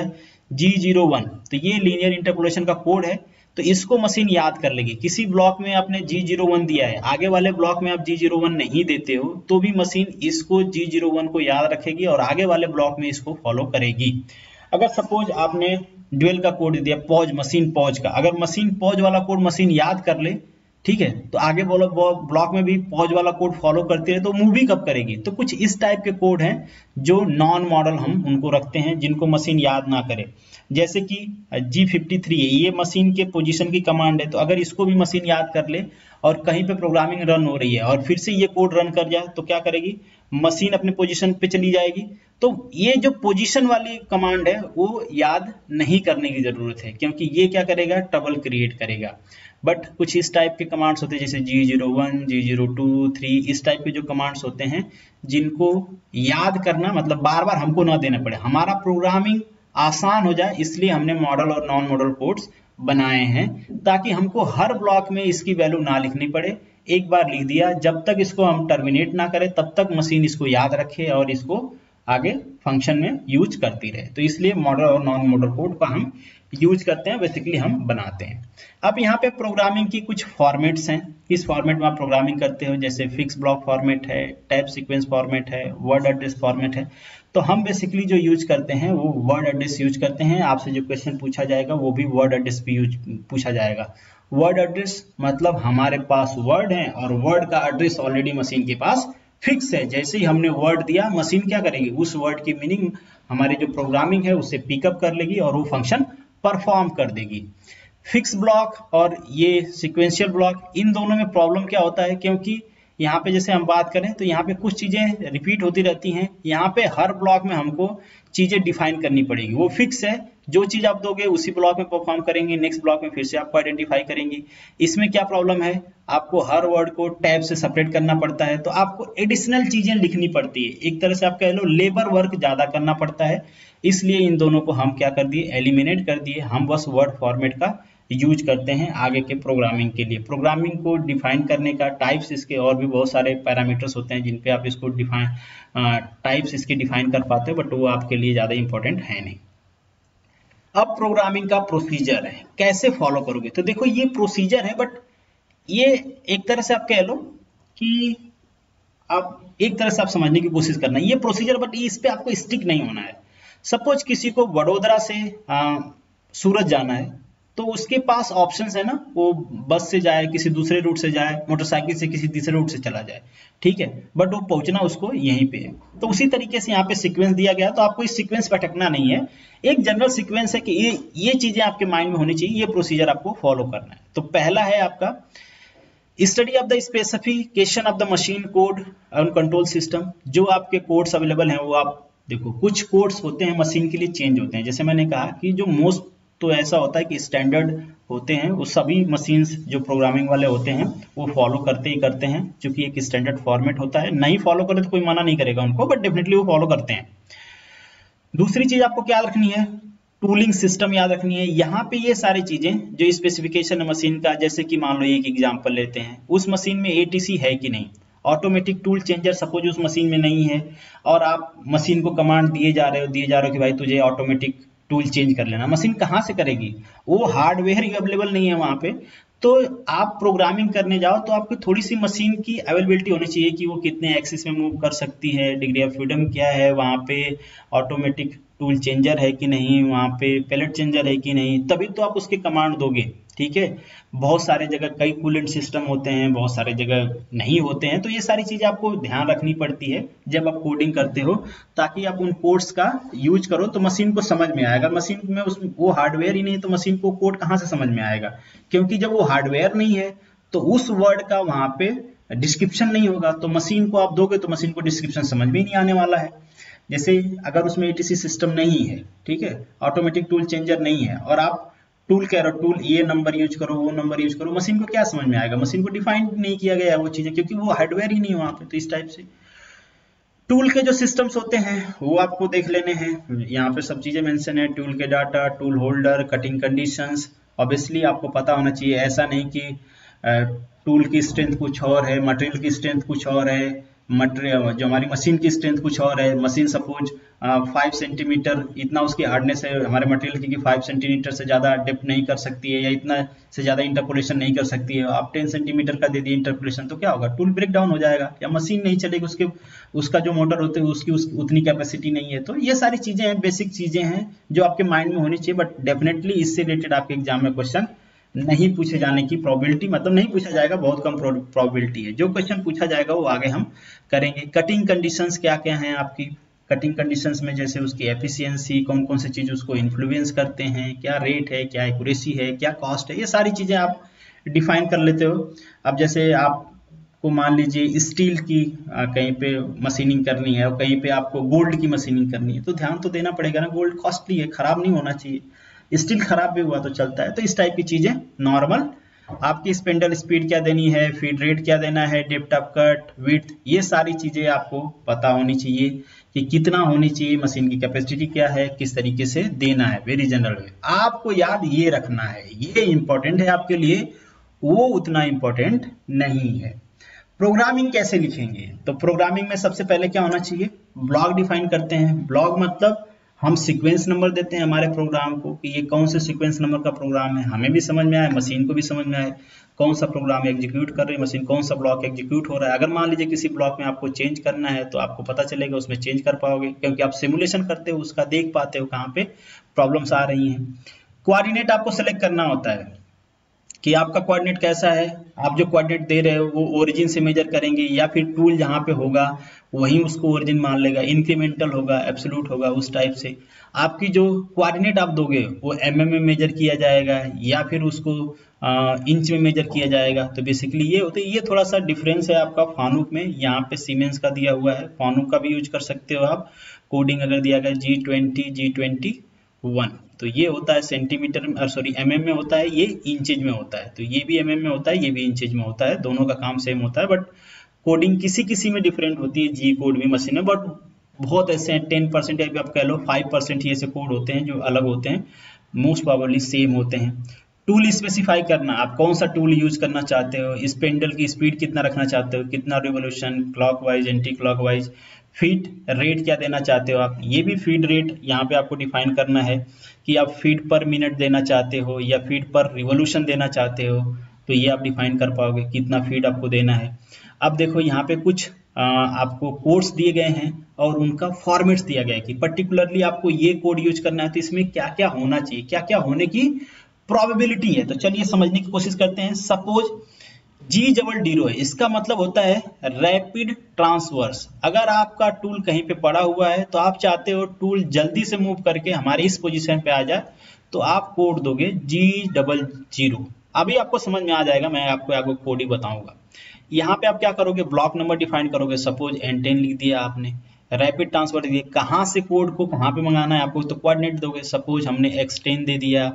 G01, तो ये लीनियर इंटरपोलेशन का कोड है, तो इसको मशीन याद कर लेगी। किसी ब्लॉक में आपने G01 दिया है, आगे वाले ब्लॉक में आप G01 नहीं देते हो, तो भी मशीन इसको G01 को याद रखेगी और आगे वाले ब्लॉक में इसको फॉलो करेगी। अगर सपोज आपने ड्यूल का कोड दिया, पॉज, मशीन पॉज का, अगर मशीन पॉज वाला कोड मशीन याद कर ले, ठीक है, तो आगे वाला ब्लॉक में भी पॉज वाला कोड फॉलो करती रहे, तो मूव भी कब करेगी? तो कुछ इस टाइप के कोड हैं जो नॉन मॉडल हम उनको रखते हैं, जिनको मशीन याद ना करे। जैसे कि G53 है, ये मशीन के पोजीशन की कमांड है, तो अगर इसको भी मशीन याद कर ले और कहीं पे प्रोग्रामिंग रन हो रही है और फिर से ये कोड रन कर जाए, तो क्या करेगी? मशीन अपने पोजीशन पे चली जाएगी। तो ये जो पोजीशन वाली कमांड है वो याद नहीं करने की जरूरत है, क्योंकि ये क्या करेगा? ट्रबल क्रिएट करेगा। बट कुछ इस टाइप के कमांड्स होते हैं, जैसे G01, G02, 3, इस टाइप के जो कमांड्स होते हैं, जिनको याद करना मतलब बार बार हमको ना देना पड़े, हमारा प्रोग्रामिंग आसान हो जाए, इसलिए हमने मॉडल और नॉन मॉडल कोड्स बनाए हैं, ताकि हमको हर ब्लॉक में इसकी वैल्यू ना लिखनी पड़े। एक बार लिख दिया, जब तक इसको हम टर्मिनेट ना करें तब तक मशीन इसको याद रखे और इसको आगे फंक्शन में यूज करती रहे। तो इसलिए मॉडल और नॉन मॉडल कोड का हम यूज करते हैं, बेसिकली हम बनाते हैं। अब यहाँ पे प्रोग्रामिंग की कुछ फॉर्मेट्स हैं, किस फॉर्मेट में आप प्रोग्रामिंग करते हो, जैसे फिक्स ब्लॉक फॉर्मेट है, टाइप सीक्वेंस फॉर्मेट है, वर्ड एड्रेस फॉर्मेट है। तो हम बेसिकली जो यूज करते हैं वो वर्ड एड्रेस यूज करते हैं। आपसे जो क्वेश्चन पूछा जाएगा वो भी वर्ड एड्रेस पे यूज पूछा जाएगा। वर्ड एड्रेस मतलब हमारे पास वर्ड है और वर्ड का एड्रेस ऑलरेडी मशीन के पास फिक्स है। जैसे ही हमने वर्ड दिया, मशीन क्या करेगी? उस वर्ड की मीनिंग हमारी जो प्रोग्रामिंग है उससे पिकअप कर लेगी और वो फंक्शन परफॉर्म कर देगी। फिक्स ब्लॉक और ये सिक्वेंशियल ब्लॉक, इन दोनों में प्रॉब्लम क्या होता है? क्योंकि यहाँ पे जैसे हम बात करें तो यहाँ पे कुछ चीजें रिपीट होती रहती हैं। यहाँ पे हर ब्लॉक में हमको चीजें डिफाइन करनी पड़ेगी। वो फिक्स है, जो चीज आप दोगे उसी ब्लॉक में परफॉर्म करेंगे, नेक्स्ट ब्लॉक में फिर से आपको आइडेंटिफाई करेंगे। इसमें क्या प्रॉब्लम है? आपको हर वर्ड को टैब से सेपरेट करना पड़ता है, तो आपको एडिशनल चीजें लिखनी पड़ती है। एक तरह से आप कह लो लेबर वर्क ज्यादा करना पड़ता है। इसलिए इन दोनों को हम क्या कर दिए? एलिमिनेट कर दिए। हम बस वर्ड फॉर्मेट का यूज करते हैं आगे के प्रोग्रामिंग के लिए। प्रोग्रामिंग को डिफाइन करने का टाइप्स इसके और भी बहुत सारे पैरामीटर्स होते हैं जिन पे आप इसको डिफाइन टाइप्स इसके डिफाइन कर पाते हो, बट वो आपके लिए ज्यादा इंपॉर्टेंट है नहीं। अब प्रोग्रामिंग का प्रोसीजर है, कैसे फॉलो करोगे? तो देखो ये प्रोसीजर है, बट ये एक तरह से आप कह लो कि आप एक तरह से आप समझने की कोशिश करना है ये प्रोसीजर, बट इस पे आपको स्टिक नहीं होना है। सपोज किसी को वडोदरा से सूरत जाना है, तो उसके पास ऑप्शंस है ना, वो बस से जाए, किसी दूसरे रूट से जाए, मोटरसाइकिल से किसी तीसरे रूट से चला जाए, ठीक है, बट वो पहुंचना उसको यहीं पे है। तो उसी तरीके से यहाँ पे सीक्वेंस दिया गया, तो आपको इस सीक्वेंस पे अटकना नहीं है। एक जनरल सीक्वेंस है कि ये चीजें आपके माइंड में होनी चाहिए, ये प्रोसीजर आपको फॉलो करना है। तो पहला है आपका study of the specification of the machine code and control system. जो आपके कोड्स अवेलेबल हैं वो आप देखो। कुछ कोड्स होते हैं मशीन के लिए चेंज होते हैं, जैसे मैंने कहा कि जो मोस्ट तो ऐसा होता है कि स्टैंडर्ड होते हैं, वो सभी मशीन्स जो प्रोग्रामिंग वाले होते हैं वो फॉलो करते ही करते हैं, क्योंकि एक स्टैंडर्ड फॉर्मेट होता है। नहीं फॉलो करे तो कोई मना नहीं करेगा उनको, बट डेफिनेटली वो फॉलो करते हैं। दूसरी चीज आपको क्या रखनी है? टूलिंग सिस्टम याद रखनी है। यहाँ पे ये सारी चीजें जो स्पेसिफिकेशन है मशीन का, जैसे कि मान लो एक एग्जांपल लेते हैं, उस मशीन में ATC है कि नहीं, ऑटोमेटिक टूल चेंजर सपोज उस मशीन में नहीं है, और आप मशीन को कमांड दिए जा रहे हो कि भाई तुझे ऑटोमेटिक टूल चेंज कर लेना। मशीन कहाँ से करेगी? वो हार्डवेयर अवेलेबल नहीं है वहां पे। तो आप प्रोग्रामिंग करने जाओ तो आपको थोड़ी सी मशीन की अवेलेबिलिटी होनी चाहिए कि वो कितने एक्सिस में मूव कर सकती है, डिग्री ऑफ फ्रीडम क्या है वहां पे, ऑटोमेटिक टूल चेंजर है कि नहीं, वहां पे पैलेट चेंजर है कि नहीं, तभी तो आप उसके कमांड दोगे, ठीक है। बहुत सारे जगह कई कूलेंट सिस्टम होते हैं, बहुत सारे जगह नहीं होते हैं, तो ये सारी चीजें आपको ध्यान रखनी पड़ती है जब आप कोडिंग करते हो, ताकि आप उन कोड्स का यूज करो तो मशीन को समझ में आएगा। मशीन में वो हार्डवेयर ही नहीं तो मशीन को कोड कहाँ से समझ में आएगा? क्योंकि जब वो हार्डवेयर नहीं है तो उस वर्ड का वहां पे डिस्क्रिप्शन नहीं होगा तो मशीन को आप दोगे तो मशीन को डिस्क्रिप्शन समझ में नहीं आने वाला है। जैसे अगर उसमें एटीसी सिस्टम नहीं है, ठीक है, ऑटोमेटिक टूल चेंजर नहीं है, और आप टूल कह रहे हो टूल ये नंबर यूज करो वो नंबर यूज करो, मशीन को क्या समझ में आएगा? मशीन को डिफाइन नहीं किया गया है वो चीजें, क्योंकि वो हार्डवेयर ही नहीं वहां पे। तो इस टाइप से टूल के जो सिस्टम्स होते हैं वो आपको देख लेने हैं। यहाँ पे सब चीजें मेंशन है, टूल के data, tool holder, cutting conditions. Obviously आपको पता होना चाहिए, ऐसा नहीं कि टूल की स्ट्रेंथ कुछ और है, मटेरियल की स्ट्रेंथ कुछ और है, मटेरियल जो हमारी मशीन की स्ट्रेंथ कुछ और है। मशीन सपोज 5 सेंटीमीटर इतना उसकी हार्डनेस है हमारे मटेरियल की, 5 सेंटीमीटर से ज्यादा डेप्थ नहीं कर सकती है या इतना से ज्यादा इंटरपोलेशन नहीं कर सकती है। आप 10 सेंटीमीटर का दे दिए इंटरपोलेशन तो क्या होगा? टूल ब्रेक डाउन हो जाएगा या मशीन नहीं चलेगी, उसका जो मोटर होते है उसकी उतनी कैपेसिटी नहीं है। तो ये सारी चीजें हैं, बेसिक चीजें हैं जो आपके माइंड में होनी चाहिए। बट डेफिनेटली इससे रिलेटेड आपके एग्जाम में क्वेश्चन नहीं पूछे जाने की प्रोबेबिलिटी, मतलब नहीं पूछा जाएगा, बहुत कम प्रोबेबिलिटी है। जो क्वेश्चन पूछा जाएगा वो आगे हम करेंगे। कटिंग कंडीशंस क्या क्या हैं आपकी? कटिंग कंडीशंस में जैसे उसकी एफिशिएंसी, कौन कौन सी चीज उसको इन्फ्लुएंस करते हैं, क्या रेट है, क्या एक्यूरेसी है, क्या कॉस्ट है, ये सारी चीजें आप डिफाइन कर लेते हो। अब जैसे आपको मान लीजिए स्टील की कहीं पे मशीनिंग करनी है और कहीं पे आपको गोल्ड की मशीनिंग करनी है, तो ध्यान तो देना पड़ेगा ना, गोल्ड कॉस्टली है, खराब नहीं होना चाहिए, स्टील खराब भी हुआ तो चलता है। तो इस टाइप की चीजें नॉर्मल। आपकी स्पिंडल स्पीड क्या देनी है, फीड रेट क्या देना है, डेप्थ ऑफ कट, विड्थ, ये सारी चीजें आपको पता होनी चाहिए कि कितना होनी चाहिए, मशीन की कैपेसिटी क्या है, किस तरीके से देना है, वेरी जनरल वे। आपको याद ये रखना है, ये इंपॉर्टेंट है आपके लिए, वो उतना इंपॉर्टेंट नहीं है। प्रोग्रामिंग कैसे लिखेंगे? तो प्रोग्रामिंग में सबसे पहले क्या होना चाहिए? ब्लॉक डिफाइन करते हैं। ब्लॉक मतलब हम सीक्वेंस नंबर देते हैं हमारे प्रोग्राम को कि ये कौन से सीक्वेंस नंबर का प्रोग्राम है, हमें भी समझ में आए, मशीन को भी समझ में आए कौन सा प्रोग्राम एग्जीक्यूट कर रही है मशीन, कौन सा ब्लॉक एग्जीक्यूट हो रहा है। अगर मान लीजिए किसी ब्लॉक में आपको चेंज करना है तो आपको पता चलेगा, उसमें चेंज कर पाओगे क्योंकि आप सिमुलेशन करते हो, उसका देख पाते हो कहाँ पे प्रॉब्लम्स आ रही हैं। कोऑर्डिनेट आपको सेलेक्ट करना होता है कि आपका कोऑर्डिनेट कैसा है, आप जो कोऑर्डिनेट दे रहे हो वो ओरिजिन से मेजर करेंगे या फिर टूल जहां पे होगा वहीं उसको ओरिजिन मान लेगा, इंक्रीमेंटल होगा, एब्सोल्यूट होगा, उस टाइप से। आपकी जो कोऑर्डिनेट आप दोगे वो एमएम में मेजर किया जाएगा या फिर उसको इंच में मेजर किया जाएगा। तो बेसिकली ये होते, ये थोड़ा सा डिफरेंस है आपका फानुक में। यहाँ पे सीमेंस का दिया हुआ है, फानुक का भी यूज कर सकते हो आप। कोडिंग अगर दिया गया G20 G21, तो ये होता है सेंटीमीटर, सॉरी एमएम में होता है, ये इंचेज में होता है। तो ये भी एमएम में होता है, ये भी इंचेज में होता है, दोनों का काम सेम होता है, बट कोडिंग किसी किसी में डिफरेंट होती है, जी कोड भी मशीन में, बट बहुत ऐसे हैं 10% या आप कह लो 5% ही ऐसे कोड होते हैं जो अलग होते हैं, मोस्ट प्रोबेबली सेम होते हैं। टूल स्पेसिफाई करना, आप कौन सा टूल यूज करना चाहते हो, स्पिंडल की स्पीड कितना रखना चाहते हो, कितना revolution, clockwise, anti clockwise, feed rate क्या देना चाहते हो आप, ये भी फीड रेट यहाँ पे आपको डिफाइन करना है कि आप फीड पर मिनट देना चाहते हो या फीड पर रिवोल्यूशन देना चाहते हो, तो ये आप डिफाइन कर पाओगे कितना फीड आपको देना है। अब देखो यहाँ पे कुछ आपको कोड्स दिए गए हैं और उनका फॉर्मेट्स दिया गया है कि पर्टिकुलरली आपको ये कोड यूज करना है, तो इसमें क्या क्या होना चाहिए, क्या क्या होने की प्रोबेबिलिटी है। तो चलिए समझने की कोशिश करते हैं। सपोज G00 है, इसका मतलब होता है रैपिड ट्रांसवर्स। अगर आपका टूल कहीं पे पड़ा हुआ है तो आप चाहते हो टूल जल्दी से मूव करके हमारे इस पोजीशन पे आ जाए, तो आप कोड दोगे G00। अभी आपको समझ में आ जाएगा, मैं आपको आगे कोड ही बताऊंगा। यहाँ पे आप क्या करोगे, ब्लॉक नंबर डिफाइन करोगे। सपोज N10 लिख दिया आपने, रैपिड ट्रांसफर दिए, कहाँ से कोड को कहाँ पे मंगाना है आपको, तो कोऑर्डिनेट दोगे। सपोज हमने X10 दे दिया,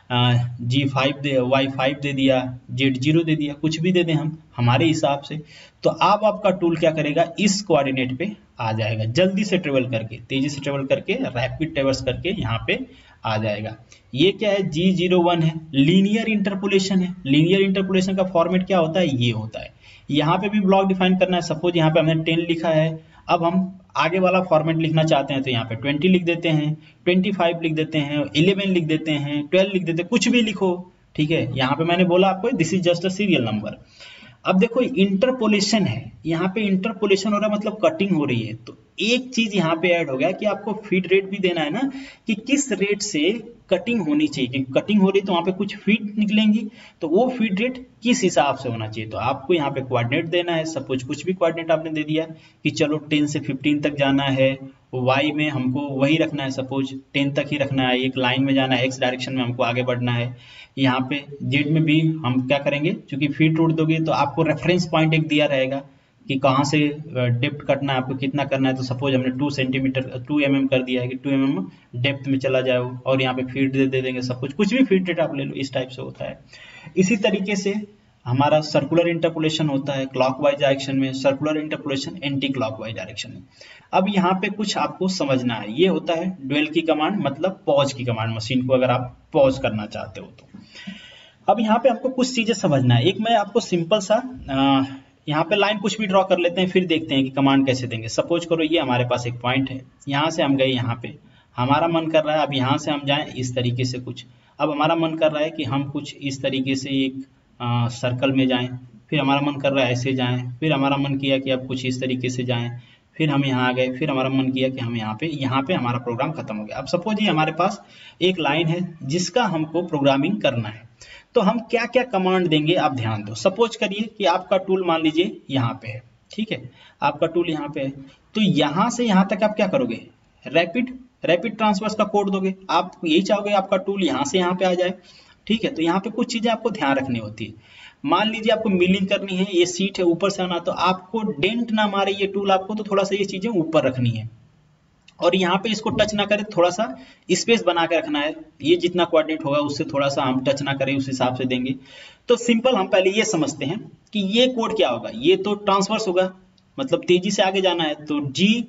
G5 दे, Y5 दे दिया, Z0 दे दिया, कुछ भी दे दें हम हमारे हिसाब से। तो अब आपका टूल क्या करेगा, इस कोऑर्डिनेट पे आ जाएगा, जल्दी से ट्रेवल करके, तेजी से ट्रेवल करके, रैपिड ट्रेवर्स करके यहाँ पे आ जाएगा। ये क्या है, G01 है, लीनियर इंटरपोलेशन है। लीनियर इंटरपोलेशन का फॉर्मेट क्या होता है, ये होता है। यहाँ पे भी ब्लॉक डिफाइन करना है। सपोज यहाँ पे हमने 10 लिखा है, अब हम आगे वाला फॉर्मेट लिखना चाहते हैं तो यहाँ पे 20 लिख देते हैं, 25 लिख देते हैं, 11 लिख देते हैं, 12 लिख देते हैं, कुछ भी लिखो, ठीक है। यहाँ पे मैंने बोला आपको this is just a serial number. अब देखो इंटरपोलेशन है, यहाँ पे इंटरपोलेशन हो रहा है मतलब कटिंग हो रही है, तो एक चीज यहाँ पे ऐड हो गया कि आपको फीड रेट भी देना है ना, कि किस रेट से कटिंग होनी चाहिए, क्योंकि कटिंग हो रही तो वहां पे कुछ फीड निकलेंगी, तो वो फीड रेट किस हिसाब से होना चाहिए। तो आपको यहाँ पे कोऑर्डिनेट देना है। सपोज कुछ भी कोऑर्डिनेट आपने दे दिया कि चलो 10 से 15 तक जाना है, y में हमको वही रखना है, सपोज 10 तक ही रखना है, एक लाइन में जाना है, x डायरेक्शन में हमको आगे बढ़ना है। यहाँ पे z में भी हम क्या करेंगे, क्योंकि फीड रूट दोगे तो आपको रेफरेंस पॉइंट एक दिया रहेगा कि कहाँ से डेप्थ कटना है, आपको कितना करना है। तो सपोज हमने 2 सेंटीमीटर 2 mm कर दिया है कि 2 mm डेप्थ में चला जाए, और यहाँ पे फीड दे देंगे सपोज, कुछ भी फीड रेट आप ले लो, इस टाइप से होता है। इसी तरीके से हमारा सर्कुलर इंटरपोलेशन होता है क्लॉकवाइज डायरेक्शन में, circular interpolation anti clockwise direction में। अब यहाँ पे कुछ आपको समझना है, ये होता है ड्वेल की कमांड, मतलब पॉज की कमांड, मशीन को अगर आप पॉज करना चाहते हो तो। अब यहाँ पे आपको कुछ चीजें समझना है। एक मैं आपको सिंपल सा यहाँ पे लाइन कुछ भी ड्रॉ कर लेते हैं, फिर देखते हैं कि कमांड कैसे देंगे। सपोज करो ये हमारे पास एक पॉइंट है, यहाँ से हम गए, यहाँ पे हमारा मन कर रहा है अब यहाँ से हम जाएं इस तरीके से कुछ। अब हमारा मन कर रहा है कि हम कुछ इस तरीके से एक सर्कल में जाएं, फिर हमारा मन कर रहा है ऐसे जाएं, फिर हमारा मन किया कि अब कुछ इस तरीके से जाएं, फिर हम यहाँ आ गए, फिर हमारा मन किया कि हम यहाँ पे हमारा प्रोग्राम खत्म हो गया। अब सपोज ये हमारे पास एक लाइन है जिसका हमको प्रोग्रामिंग करना है, तो हम क्या क्या कमांड देंगे आप ध्यान दो। सपोज करिए कि आपका टूल मान लीजिए यहाँ पे है, ठीक है, आपका टूल यहाँ पे है, तो यहाँ से यहाँ तक आप क्या करोगे, रैपिड ट्रांसवर्स का कोड दोगे। आप यही चाहोगे आपका टूल यहाँ से यहाँ पे आ जाए, ठीक है। तो यहाँ पे कुछ चीजें आपको ध्यान रखनी होती है। मान लीजिए आपको मिलिंग करनी है, ये सीट है ऊपर से आना, तो आपको डेंट ना मारे ये टूल, आपको तो थोड़ा सा ये चीजें ऊपर रखनी है, और यहाँ पे इसको टच ना करे, थोड़ा सा स्पेस बना के रखना है। ये जितना कोऑर्डिनेट होगा उससे थोड़ा सा हम टच ना करें, उस हिसाब से देंगे। तो सिंपल हम पहले ये समझते हैं कि ये कोड क्या होगा। ये तो ट्रांसवर्स होगा, मतलब तेजी से आगे जाना है, तो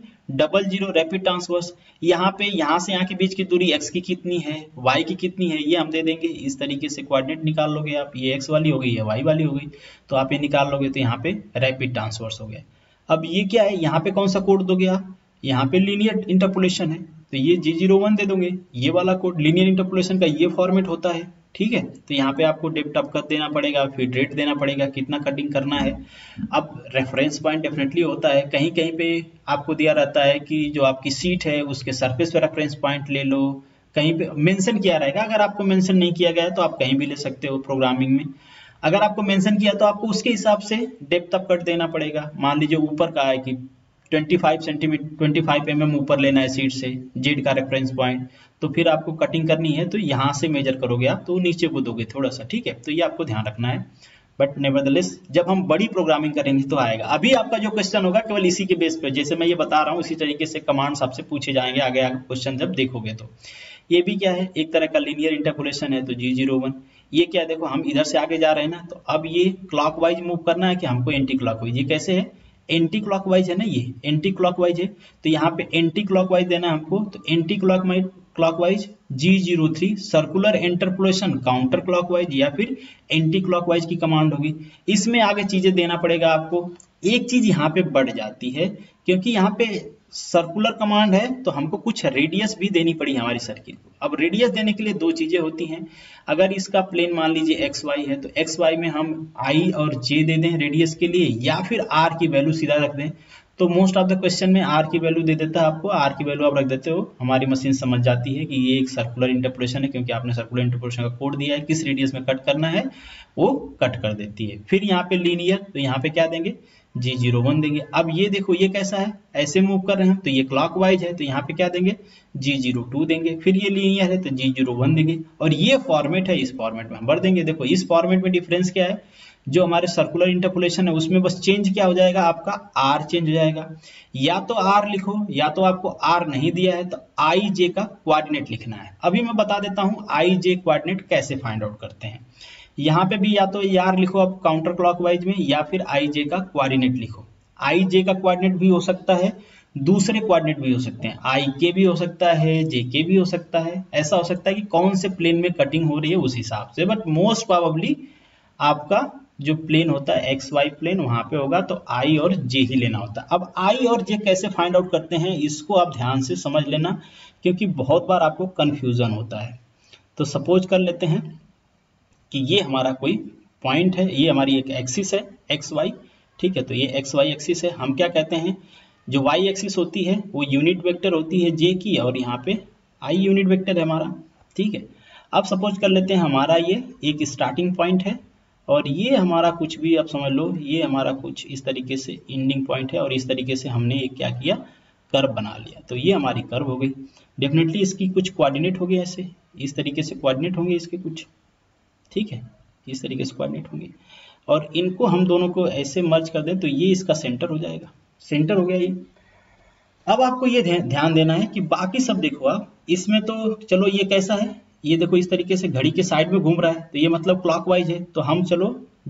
G00 रैपिड ट्रांसवर्स। यहाँ पे यहाँ से यहाँ के बीच की दूरी x की कितनी है, y की कितनी है, ये हम दे देंगे। इस तरीके से कोऑर्डिनेट निकाल लोगे आप, ये x वाली हो गई, ये y वाली हो गई, तो आप ये निकाल लोगे, तो यहाँ पे रैपिड ट्रांसवर्स हो गया। अब ये क्या है, यहाँ पे कौन सा कोड दोगे आप, यहाँ पे लीनियर इंटरपोलेशन है, तो ये G01 दे दोगे। ये वाला कोड लीनियर इंटरपोलेशन का ये फॉर्मेट होता है, ठीक है। तो यहाँ पे आपको डेप्थ ऑफ कट देना पड़ेगा, फीड रेट देना पड़ेगा, कितना कटिंग करना है। अब रेफरेंस पॉइंट डेफिनेटली होता है, कहीं कहीं पे आपको दिया रहता है कि जो आपकी सीट है उसके सरफेस पे रेफरेंस पॉइंट ले लो, कहीं पे मेंशन किया रहेगा। अगर आपको मेंशन नहीं किया गया है तो आप कहीं भी ले सकते हो प्रोग्रामिंग में। अगर आपको मेंशन किया तो आपको उसके हिसाब से डेप्थ ऑफ कट देना पड़ेगा। मान लीजिए ऊपर का है कि 25 mm ऊपर लेना है सीट से, जेड का रेफरेंस पॉइंट, तो फिर आपको कटिंग करनी है तो यहाँ से मेजर करोगे आप, तो नीचे को दोगे थोड़ा सा, ठीक है। तो ये आपको ध्यान रखना है, बट नेवरदलेस जब हम बड़ी प्रोग्रामिंग करेंगे तो आएगा। अभी आपका जो क्वेश्चन होगा केवल इसी के बेस पे, जैसे मैं ये बता रहा हूँ इसी तरीके से कमांड्स आपसे पूछे जाएंगे आगे आगे क्वेश्चन जब देखोगे। तो ये भी क्या है, एक तरह का लीनियर इंटरपोलेशन है, तो G01। ये क्या, देखो हम इधर से आगे जा रहे हैं ना, तो अब ये क्लॉकवाइज मूव करना है कि हमको एंटी क्लॉकवाइज। ये कैसे है, एंटी क्लॉकवाइज है ना, ये एंटी क्लॉकवाइज है, तो यहाँ पे एंटी क्लॉकवाइज देना है हमको। तो anti clockwise G03 circular interpolation counter clockwise, या फिर एंटी क्लॉकवाइज की कमांड होगी। इसमें आगे चीजें देना पड़ेगा आपको। एक चीज यहाँ पे बढ़ जाती है, क्योंकि यहाँ पे सर्कुलर कमांड है तो हमको कुछ रेडियस भी देनी पड़ी हमारी सर्किल को। अब रेडियस देने के लिए दो चीजें होती हैं। अगर इसका प्लेन मान लीजिए XY है, तो XY में हम I और J दे दें रेडियस के लिए, या फिर R की वैल्यू सीधा रख दें। तो मोस्ट ऑफ द क्वेश्चन में R की वैल्यू दे देता है आपको, R की वैल्यू आप रख देते हो, हमारी मशीन समझ जाती है कि ये एक सर्कुलर इंटरपोलेशन है, क्योंकि आपने सर्कुलर इंटरपोलेशन का कोड दिया है, किस रेडियस में कट करना है वो कट कर देती है। फिर यहाँ पे लीनियर, तो यहाँ पे क्या देंगे, G01 देंगे। अब ये देखो ये कैसा है, ऐसे मूव कर रहे हैं, तो ये क्लॉकवाइज है, तो यहाँ पे क्या देंगे, G02 देंगे। फिर ये लीनियर है तो G01 देंगे, और ये फॉर्मेट है, इस फॉर्मेट में हम भर देंगे। देखो इस फॉर्मेट में डिफरेंस क्या है, जो हमारे सर्कुलर इंटरपोलेशन है उसमें बस चेंज क्या हो जाएगा, आपका R चेंज हो जाएगा। या तो R लिखो, या तो आपको R नहीं दिया है तो IJ का कोऑर्डिनेट लिखना है। अभी मैं बता देता हूँ IJ कोऑर्डिनेट कैसे फाइंड आउट करते हैं। यहाँ पे भी या तो R लिखो आप काउंटर क्लॉकवाइज में, या फिर IJ का कोऑर्डिनेट लिखो। IJ का कोऑर्डिनेट भी हो सकता है, दूसरे कोऑर्डिनेट भी हो सकते हैं, IK भी हो सकता है, JK भी हो सकता है। ऐसा हो सकता है कि कौन से प्लेन में कटिंग हो रही है उस हिसाब से, बट मोस्ट प्रोबेबली आपका जो प्लेन होता है XY प्लेन वहां पे होगा, तो I और J ही लेना होता है। अब I और J कैसे फाइंड आउट करते हैं इसको आप ध्यान से समझ लेना, क्योंकि बहुत बार आपको कंफ्यूजन होता है। तो सपोज कर लेते हैं कि ये हमारा कोई पॉइंट है, ये हमारी एक एक्सिस है XY, ठीक है। तो ये XY एक्सिस है, हम क्या कहते हैं जो वाई एक्सिस होती है वो यूनिट वेक्टर होती है जे की, और यहाँ पे आई यूनिट वेक्टर है हमारा, ठीक है। अब सपोज कर लेते हैं हमारा ये एक स्टार्टिंग पॉइंट है, और ये हमारा कुछ भी आप समझ लो, ये हमारा कुछ इस तरीके से एंडिंग पॉइंट है, और इस तरीके से हमने एक क्या किया, कर्व बना लिया। तो ये हमारी कर्व हो गई। डेफिनेटली इसकी कुछ कोऑर्डिनेट हो गए, ऐसे इस तरीके से कोऑर्डिनेट होंगे इसके कुछ, ठीक है, इस तरीके से कोऑर्डिनेट होंगे, और इनको हम दोनों को ऐसे मर्ज कर दें तो ये इसका सेंटर हो जाएगा, सेंटर हो गया ये। अब आपको ये ध्यान देना है कि बाकी सब देखो आप, इसमें तो चलो ये कैसा है, ये देखो इस तरीके से घड़ी के साइड में घूम रहा है, तो ये मतलब क्लॉकवाइज है, तो हम चलो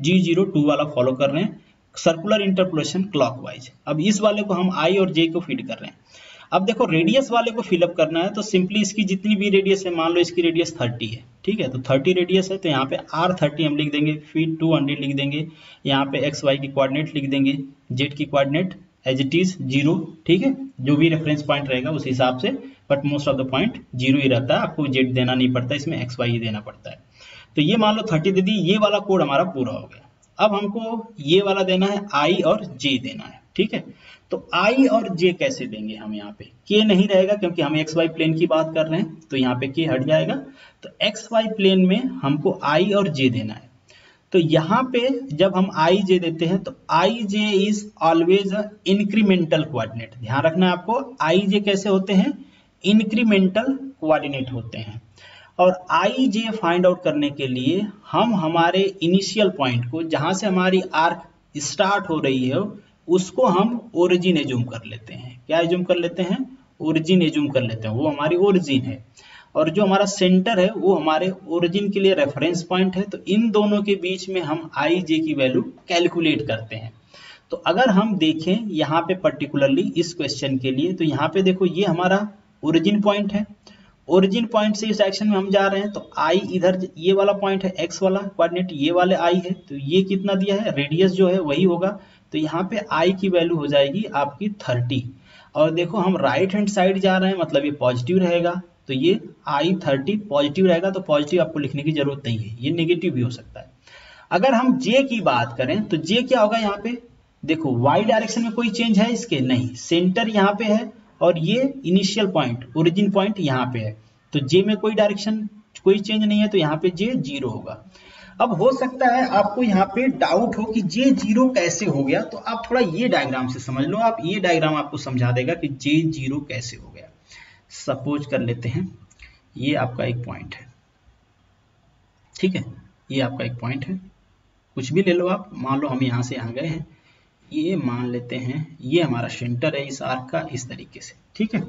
G02 वाला फॉलो कर रहे हैं, सर्कुलर इंटरपोलेशन क्लॉकवाइज। अब इस वाले को हम I और J को फीड कर रहे हैं। अब देखो रेडियस वाले को फिलअप करना है, तो सिंपली इसकी जितनी भी रेडियस है, मान लो इसकी रेडियस 30 है, ठीक है, तो 30 रेडियस है, तो यहाँ पे R30 हम लिख देंगे, फिर 200 लिख देंगे, यहाँ पे XY की कोऑर्डिनेट लिख देंगे, Z की कोऑर्डिनेट एज इट इज 0, ठीक है, जो भी रेफरेंस पॉइंट रहेगा उस हिसाब से, but most of the point 0 ही रहता है, आपको Z देना नहीं पड़ता, इसमें XY ही देना पड़ता है। तो ये मान लो 30 दे दी, ये वाला कोड हमारा पूरा हो गया। अब हमको ये वाला देना है, I और J देना है, ठीक है। तो I और J कैसे देंगे हम, यहाँ पे K नहीं रहेगा क्योंकि हम XY प्लेन की बात कर रहे हैं, तो यहाँ पे K हट जाएगा, तो XY प्लेन में हमको I और J देना है। तो यहाँ पे जब हम I J देते हैं तो I J is always a incremental coordinate. ध्यान रखना है आपको, I J कैसे होते हैं, इंक्रीमेंटल कोऑर्डिनेट होते हैं। और I J फाइंड आउट करने के लिए हम हमारे इनिशियल पॉइंट को, जहां से हमारी आर्क स्टार्ट हो रही है, उसको हम ओरिजिन एज्यूम कर लेते हैं। क्या एज्यूम कर लेते हैं, ओरिजिन एज्यूम कर लेते हैं, वो हमारी ओरिजिन है, और जो हमारा सेंटर है वो हमारे ओरिजिन के लिए रेफरेंस पॉइंट है। तो इन दोनों के बीच में हम I J की वैल्यू कैलकुलेट करते हैं। तो अगर हम देखें यहाँ पे पर्टिकुलरली इस क्वेश्चन के लिए, तो यहाँ पे देखो ये हमारा ओरिजिन पॉइंट है, ओरिजिन पॉइंट से इस डायरेक्शन में हम जा रहे हैं, तो I इधर ये वाला पॉइंट है, X वाला कोऑर्डिनेट ये वाले I है, तो ये कितना दिया है, रेडियस जो है वही होगा, तो यहाँ पे I की वैल्यू हो जाएगी आपकी 30। और देखो हम राइट हैंड साइड जा रहे हैं, मतलब ये पॉजिटिव रहेगा, तो ये I30 पॉजिटिव रहेगा, तो पॉजिटिव आपको लिखने की जरूरत नहीं है, ये नेगेटिव भी हो सकता है। अगर हम J की बात करें तो J क्या होगा, यहाँ पे देखो Y डायरेक्शन में कोई चेंज है इसके, नहीं, सेंटर यहाँ पे है, और ये इनिशियल पॉइंट ओरिजिन पॉइंट यहाँ पे है, तो J में कोई डायरेक्शन कोई चेंज नहीं है, तो यहाँ पे J 0 होगा। अब हो सकता है आपको यहाँ पे डाउट हो कि J 0 कैसे हो गया, तो आप थोड़ा ये डायग्राम से समझ लो, आप ये डायग्राम आपको समझा देगा कि J 0 कैसे हो गया। सपोज कर लेते हैं ये आपका एक पॉइंट है, ठीक है, ये आपका एक पॉइंट है, कुछ भी ले लो आप, मान लो हम यहाँ से यहाँ गए हैं, ये मान लेते हैं ये हमारा सेंटर है इस आर्क का, इस तरीके से, ठीक है।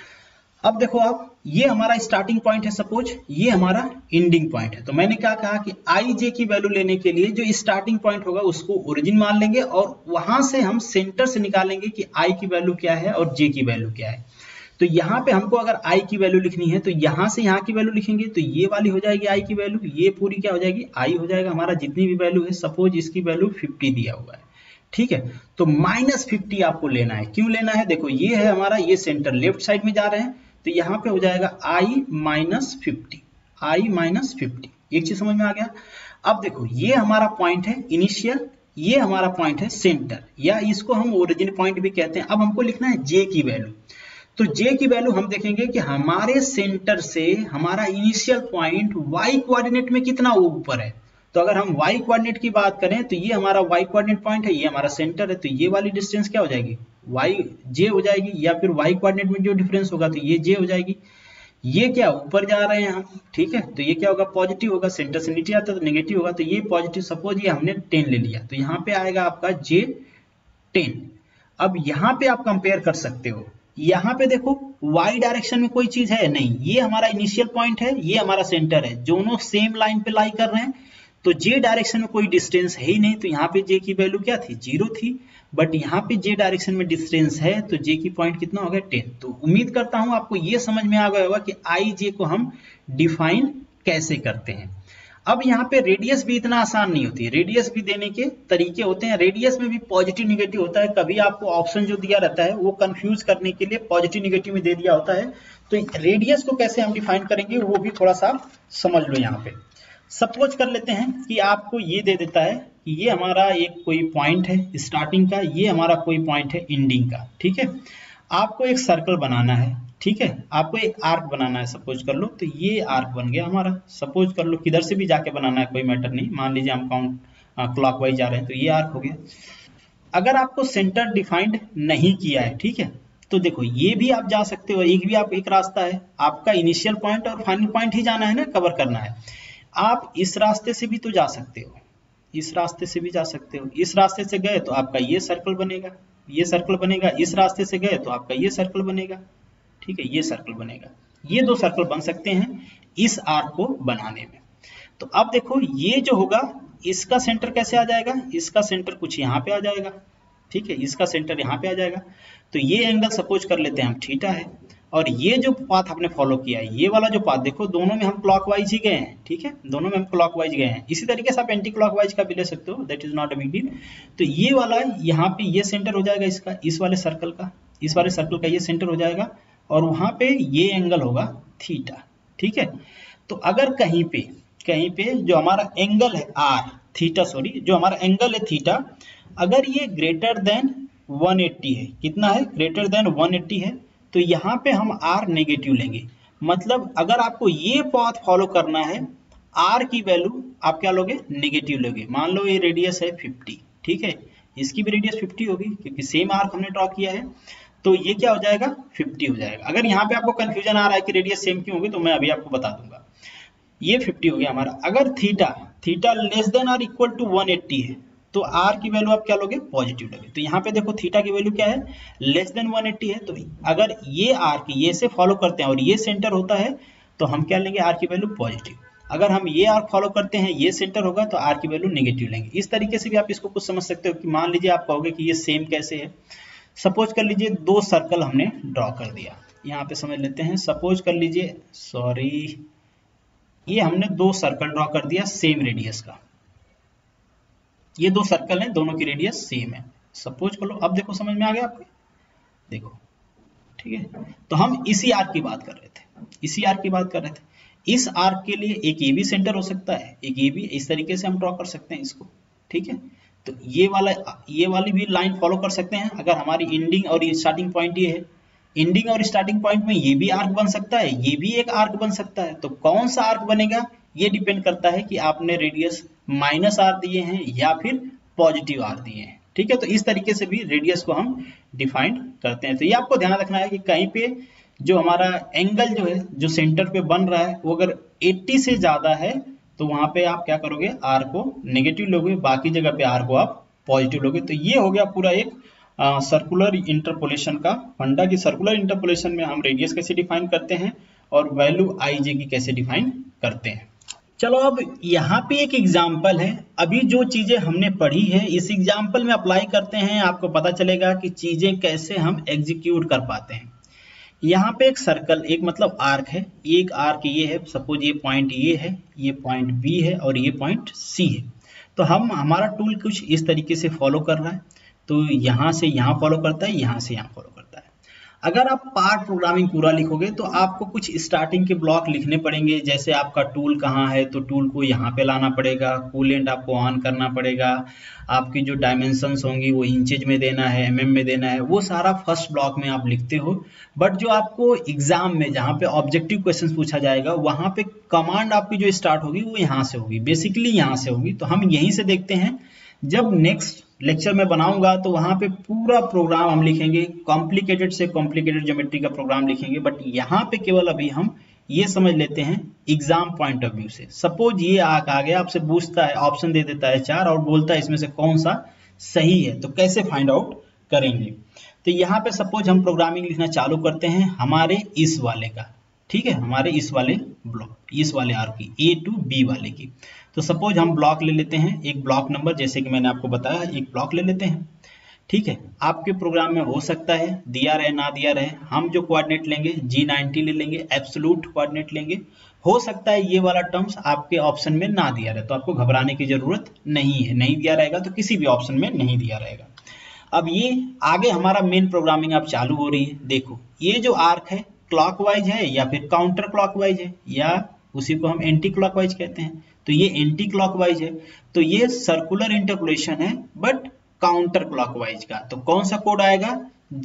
अब देखो आप, ये हमारा स्टार्टिंग पॉइंट है, सपोज ये हमारा एंडिंग पॉइंट है, तो मैंने क्या कहा कि I J की वैल्यू लेने के लिए जो स्टार्टिंग पॉइंट होगा उसको ओरिजिन मान लेंगे, और वहां से हम सेंटर से निकालेंगे कि I की वैल्यू क्या है और J की वैल्यू क्या है। तो यहाँ पे हमको अगर I की वैल्यू लिखनी है, तो यहाँ से यहाँ की वैल्यू लिखेंगे, तो ये वाली हो जाएगी I की वैल्यू, ये पूरी क्या हो जाएगी, I हो जाएगा हमारा, जितनी भी वैल्यू है, सपोज इसकी वैल्यू 50 दिया हुआ है, ठीक है, तो -50 आपको लेना है। क्यों लेना है, देखो ये है हमारा, ये सेंटर लेफ्ट साइड में जा रहे हैं, तो यहाँ पे हो जाएगा I -50, I -50। एक चीज समझ में आ गया। अब देखो ये हमारा पॉइंट है इनिशियल, ये हमारा पॉइंट है सेंटर, या इसको हम ओरिजिन पॉइंट भी कहते हैं। अब हमको लिखना है J की वैल्यू, तो J की वैल्यू हम देखेंगे कि हमारे सेंटर से हमारा इनिशियल पॉइंट Y कोऑर्डिनेट में कितना ऊपर है। तो अगर हम Y कोऑर्डिनेट की बात करें, तो ये हमारा Y कोऑर्डिनेट पॉइंट है, ये हमारा सेंटर है, तो ये वाली डिस्टेंस क्या हो जाएगी, J हो जाएगी, या फिर Y कोऑर्डिनेट में जो डिफरेंस होगा तो ये J हो जाएगी। ये क्या ऊपर जा रहे हैं हम, ठीक है, तो ये क्या होगा, पॉजिटिव होगा, सेंटर से नीचे आता है तो नेगेटिव होगा, तो ये पॉजिटिव, सपोज ये हमने 10 ले लिया, तो यहाँ पे आएगा आपका J10। अब यहाँ पे आप कंपेयर कर सकते हो, यहाँ पे देखो Y डायरेक्शन में कोई चीज है नहीं, ये हमारा इनिशियल पॉइंट है, ये हमारा सेंटर है, दोनों सेम लाइन पे लाई कर रहे हैं, तो J डायरेक्शन में कोई डिस्टेंस है ही नहीं, तो यहाँ पे J की वैल्यू क्या थी, 0 थी, बट यहाँ पे J डायरेक्शन में डिस्टेंस है, तो J की पॉइंट कितना हो गया, 10। तो उम्मीद करता हूं आपको ये समझ में आ गया होगा कि I J को हम डिफाइन कैसे करते हैं। अब यहाँ पे रेडियस भी इतना आसान नहीं होती है, रेडियस भी देने के तरीके होते हैं, रेडियस में भी पॉजिटिव निगेटिव होता है, कभी आपको ऑप्शन जो दिया रहता है वो कंफ्यूज करने के लिए पॉजिटिव निगेटिव में दे दिया होता है, तो रेडियस को कैसे हम डिफाइन करेंगे वो भी थोड़ा सा समझ लो। यहाँ पे सपोज कर लेते हैं कि आपको ये दे देता है कि ये हमारा एक कोई पॉइंट है स्टार्टिंग का, ये हमारा कोई पॉइंट है एंडिंग का, ठीक है। आपको एक सर्कल बनाना है, ठीक है, आपको एक आर्क बनाना है, सपोज कर लो, तो ये आर्क बन गया हमारा, सपोज कर लो किधर से भी जाके बनाना है, कोई मैटर नहीं, मान लीजिए हम क्लॉकवाइज जा रहे हैं, तो ये आर्क हो गया। अगर आपको सेंटर डिफाइंड नहीं किया है, ठीक है, तो देखो ये भी आप जा सकते हो, एक रास्ता है, आपका इनिशियल पॉइंट और फाइनल पॉइंट ही जाना है ना, कवर करना है। आप इस रास्ते से भी तो जा सकते हो, इस रास्ते से भी जा सकते हो, इस रास्ते से गए तो आपका ये सर्कल बनेगा, ये सर्कल बनेगा, इस रास्ते से गए तो आपका ये सर्कल बनेगा, ठीक है, ये सर्कल बनेगा, ये 2 सर्कल बन सकते हैं इस आर्क को बनाने में। तो अब देखो ये जो होगा इसका सेंटर कैसे आ जाएगा, इसका सेंटर कुछ यहाँ पे आ जाएगा, ठीक है, इसका सेंटर यहाँ पे आ जाएगा। तो ये एंगल सपोज कर लेते हैं हम थीटा है, और ये जो पाथ आपने फॉलो किया है, ये वाला जो पाथ देखो, दोनों में हम क्लॉकवाइज ही गए हैं, ठीक है, दोनों में हम क्लॉकवाइज गए हैं। इसी तरीके से आप एंटी क्लॉकवाइज का भी ले सकते हो, that is not a big deal. तो ये वाला यहाँ पे ये सेंटर हो जाएगा इसका, इस वाले सर्कल का, इस वाले सर्कल का ये सेंटर हो जाएगा, और वहां पे ये एंगल होगा थीटा, ठीक है। तो अगर कहीं पे जो हमारा एंगल है आर थीटा, सॉरी, जो हमारा एंगल है थीटा, अगर ये ग्रेटर देन 180 है, कितना है, ग्रेटर देन 180 है, तो यहाँ पे हम आर नेगेटिव लेंगे। मतलब अगर आपको ये पाथ फॉलो करना है, आर की वैल्यू आप क्या लोगे, नेगेटिव लोगे। मान लो ये रेडियस है 50, ठीक है, इसकी भी रेडियस 50 होगी क्योंकि सेम आर्क हमने ड्रॉ किया है, तो ये क्या हो जाएगा, 50 हो जाएगा। अगर यहाँ पे आपको कंफ्यूजन आ रहा है कि रेडियस सेम क्यों होगी, तो मैं अभी आपको बता दूंगा। ये 50 हो गया हमारा। अगर थीटा लेस देन और इक्वल टू 180 है, तो आर की वैल्यू आप क्या लोगे, पॉजिटिव लोगे। तो यहाँ पे देखो थीटा की वैल्यू क्या है, लेस देन 180 है, तो अगर ये आर्क ये से फॉलो करते हैं और ये सेंटर होता है, तो हम क्या लेंगे, आर की वैल्यू पॉजिटिव। अगर हम ये आर्क फॉलो करते हैं, ये सेंटर होगा, तो आर की वैल्यू नेगेटिव लेंगे। इस तरीके से भी आप इसको कुछ समझ सकते हो कि मान लीजिए आप कहोगे कि ये सेम कैसे है। सपोज कर लीजिए 2 सर्कल हमने ड्रॉ कर दिया, यहाँ पे समझ लेते हैं। सपोज कर लीजिए, सॉरी, ये हमने 2 सर्कल ड्रॉ कर दिया सेम रेडियस का, ये 2 सर्कल हैं, दोनों की रेडियस सेम है, सपोज कर लो। अब देखो समझ में आ गया आपको, देखो, ठीक है। तो हम इसी आर्क की बात कर रहे थे, इसी आर्क की बात कर रहे थे। इस आर्क के लिए एक ये भी सेंटर हो सकता है, एक ये भी, इस तरीके से हम ड्रॉ कर सकते हैं इसको, ठीक है। तो ये वाली भी लाइन फॉलो कर सकते हैं। अगर हमारी एंडिंग और स्टार्टिंग पॉइंट ये है, एंडिंग और स्टार्टिंग पॉइंट में ये भी आर्क बन सकता है, ये भी एक आर्क बन सकता है। तो कौन सा आर्क बनेगा, ये डिपेंड करता है कि आपने रेडियस माइनस आर दिए हैं या फिर पॉजिटिव आर दिए हैं, ठीक है। तो इस तरीके से भी रेडियस को हम डिफाइन करते हैं। तो ये आपको ध्यान रखना है कि कहीं पे जो हमारा एंगल जो है, जो सेंटर पे बन रहा है, वो अगर 80 से ज्यादा है, तो वहां पे आप क्या करोगे, आर को नेगेटिव लोगे, बाकी जगह पे आर को आप पॉजिटिव लोगे। तो ये हो गया पूरा एक सर्कुलर इंटरपोलेशन का फंडा, की सर्कुलर इंटरपोलेशन में हम रेडियस कैसे डिफाइन करते हैं और वैल्यू आई जे की कैसे डिफाइन करते हैं। चलो अब यहाँ पे एक एग्जाम्पल है, अभी जो चीजें हमने पढ़ी है इस एग्जाम्पल में अप्लाई करते हैं, आपको पता चलेगा कि चीजें कैसे हम एग्जीक्यूट कर पाते हैं। यहाँ पे एक सर्कल, एक मतलब आर्क है, एक आर्क ये है, सपोज ये पॉइंट ये है, ये पॉइंट बी है और ये पॉइंट सी है। तो हमारा टूल कुछ इस तरीके से फॉलो कर रहा है, तो यहाँ से यहाँ फॉलो करता है, यहाँ से यहाँ फॉलो करता है। अगर आप पार्ट प्रोग्रामिंग पूरा लिखोगे तो आपको कुछ स्टार्टिंग के ब्लॉक लिखने पड़ेंगे, जैसे आपका टूल कहाँ है, तो टूल को यहाँ पे लाना पड़ेगा, कूलेंट आपको ऑन करना पड़ेगा, आपकी जो डायमेंशंस होंगी वो इंचेज में देना है, एमएम में देना है, वो सारा फर्स्ट ब्लॉक में आप लिखते हो। बट जो आपको एग्जाम में जहाँ पे ऑब्जेक्टिव क्वेश्चन पूछा जाएगा, वहाँ पे कमांड आपकी जो स्टार्ट होगी वो यहाँ से होगी, बेसिकली यहाँ से होगी। तो हम यहीं से देखते हैं, जब नेक्स्ट लेक्चर में बनाऊंगा तो वहां पे पूरा प्रोग्राम हम लिखेंगे, कॉम्प्लिकेटेड से कॉम्प्लिकेटेड ज्योमेट्री का प्रोग्राम लिखेंगे। बट यहाँ पे केवल अभी हम ये समझ लेते हैं एग्जाम पॉइंट ऑफ व्यू से। सपोज ये आर्क आ गया, आपसे पूछता है, ऑप्शन दे देता है 4 और बोलता है इसमें से कौन सा सही है, तो कैसे फाइंड आउट करेंगे। तो यहाँ पे सपोज हम प्रोग्रामिंग लिखना चालू करते हैं हमारे इस वाले का, ठीक है, हमारे इस वाले ब्लॉक, इस वाले आर्क की, ए टू बी वाले की। तो सपोज हम ब्लॉक ले लेते हैं, एक ब्लॉक नंबर, जैसे कि मैंने आपको बताया, एक ब्लॉक ले लेते हैं, ठीक है। आपके प्रोग्राम में हो सकता है दिया रहे ना दिया रहे, हम जो कोऑर्डिनेट लेंगे G90 ले लेंगे, एब्सोल्यूट कोऑर्डिनेट लेंगे। हो सकता है ये वाला टर्म्स आपके ऑप्शन में ना दिया रहे, तो आपको घबराने की जरूरत नहीं है, नहीं दिया रहेगा तो किसी भी ऑप्शन में नहीं दिया रहेगा। अब ये आगे हमारा मेन प्रोग्रामिंग अब चालू हो रही है। देखो ये जो आर्क है क्लॉकवाइज है या फिर काउंटर क्लॉकवाइज है, या उसी को हम एंटी क्लॉकवाइज कहते हैं। तो ये एंटी क्लॉकवाइज है, तो ये सर्कुलर इंटरपोलेशन है बट काउंटर क्लॉकवाइज का। तो कौन सा कोड आएगा?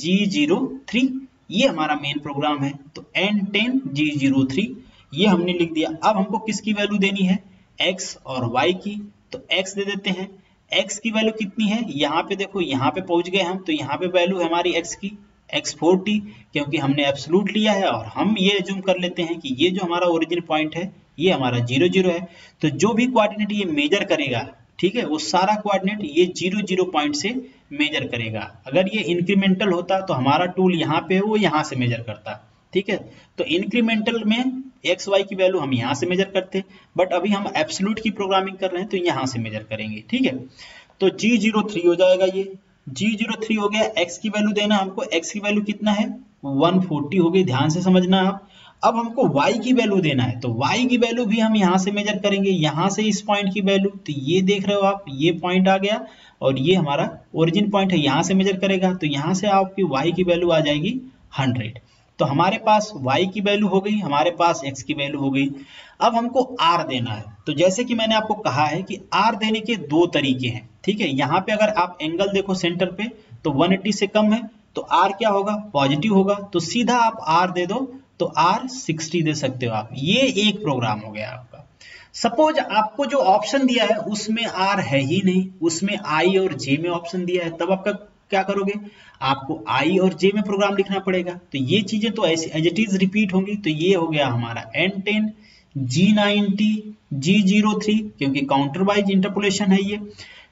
G03। ये हमारा मेन प्रोग्राम है, तो N10 G03 ये हमने लिख दिया। अब हमको किसकी वैल्यू देनी है? x और y की। तो x दे देते हैं। x की वैल्यू कितनी है? यहाँ पे देखो, यहाँ पे पहुंच गए हम, तो यहाँ पे वैल्यू है हमारी x की x40, क्योंकि हमने एब्सोल्यूट लिया है और हम ये एज्यूम कर लेते हैं कि ये जो हमारा ओरिजिन पॉइंट है ये हमारा 0 0 है। तो जो भी कोऑर्डिनेट ये मेजर करेगा, ठीक है, वो सारा कोऑर्डिनेट ये 0 0 पॉइंट से मेजर करेगा। अगर ये इंक्रीमेंटल होता तो हमारा टूल यहाँ पे है, वो यहाँ से मेजर करता, ठीक है। तो इंक्रीमेंटल में एक्स वाई की वैल्यू हम यहाँ से मेजर करते, बट अभी हम एब्सोल्यूट की प्रोग्रामिंग कर रहे हैं तो यहाँ से मेजर करेंगे, ठीक है। तो G03 हो जाएगा, ये G03 हो गया। x की वैल्यू देना हमको, x की वैल्यू कितना है? 140 हो गई, ध्यान से समझना आप। अब हमको y की वैल्यू देना है, तो y की वैल्यू भी हम यहाँ से मेजर करेंगे, यहाँ से इस पॉइंट की वैल्यू। तो ये देख रहे हो आप, ये पॉइंट आ गया और ये हमारा ओरिजिन पॉइंट है, यहाँ से मेजर करेगा, तो यहाँ से आपकी y की वैल्यू आ जाएगी 100। तो हमारे पास y की वैल्यू हो गई, हमारे पास x की वैल्यू हो गई। अब हमको r देना है, तो जैसे कि मैंने आपको कहा है कि r देने के दो तरीके हैं, ठीक है। यहाँ पे अगर आप एंगल देखो सेंटर पे, तो 180 से कम है, तो r क्या होगा? पॉजिटिव होगा। तो सीधा आप r दे दो, तो r 60 दे सकते हो आप। ये एक प्रोग्राम हो गया आपका। सपोज आपको जो ऑप्शन दिया है उसमें r है ही नहीं, उसमें i और j में ऑप्शन दिया है, तब आपका क्या करोगे? आपको i और j में प्रोग्राम लिखना पड़ेगा। तो ये चीजें तो ऐसे एज इट इज रिपीट होंगी। तो ये हो गया हमारा N10 G90 G03, क्योंकि काउंटर वाइज इंटरपोलेशन है ये।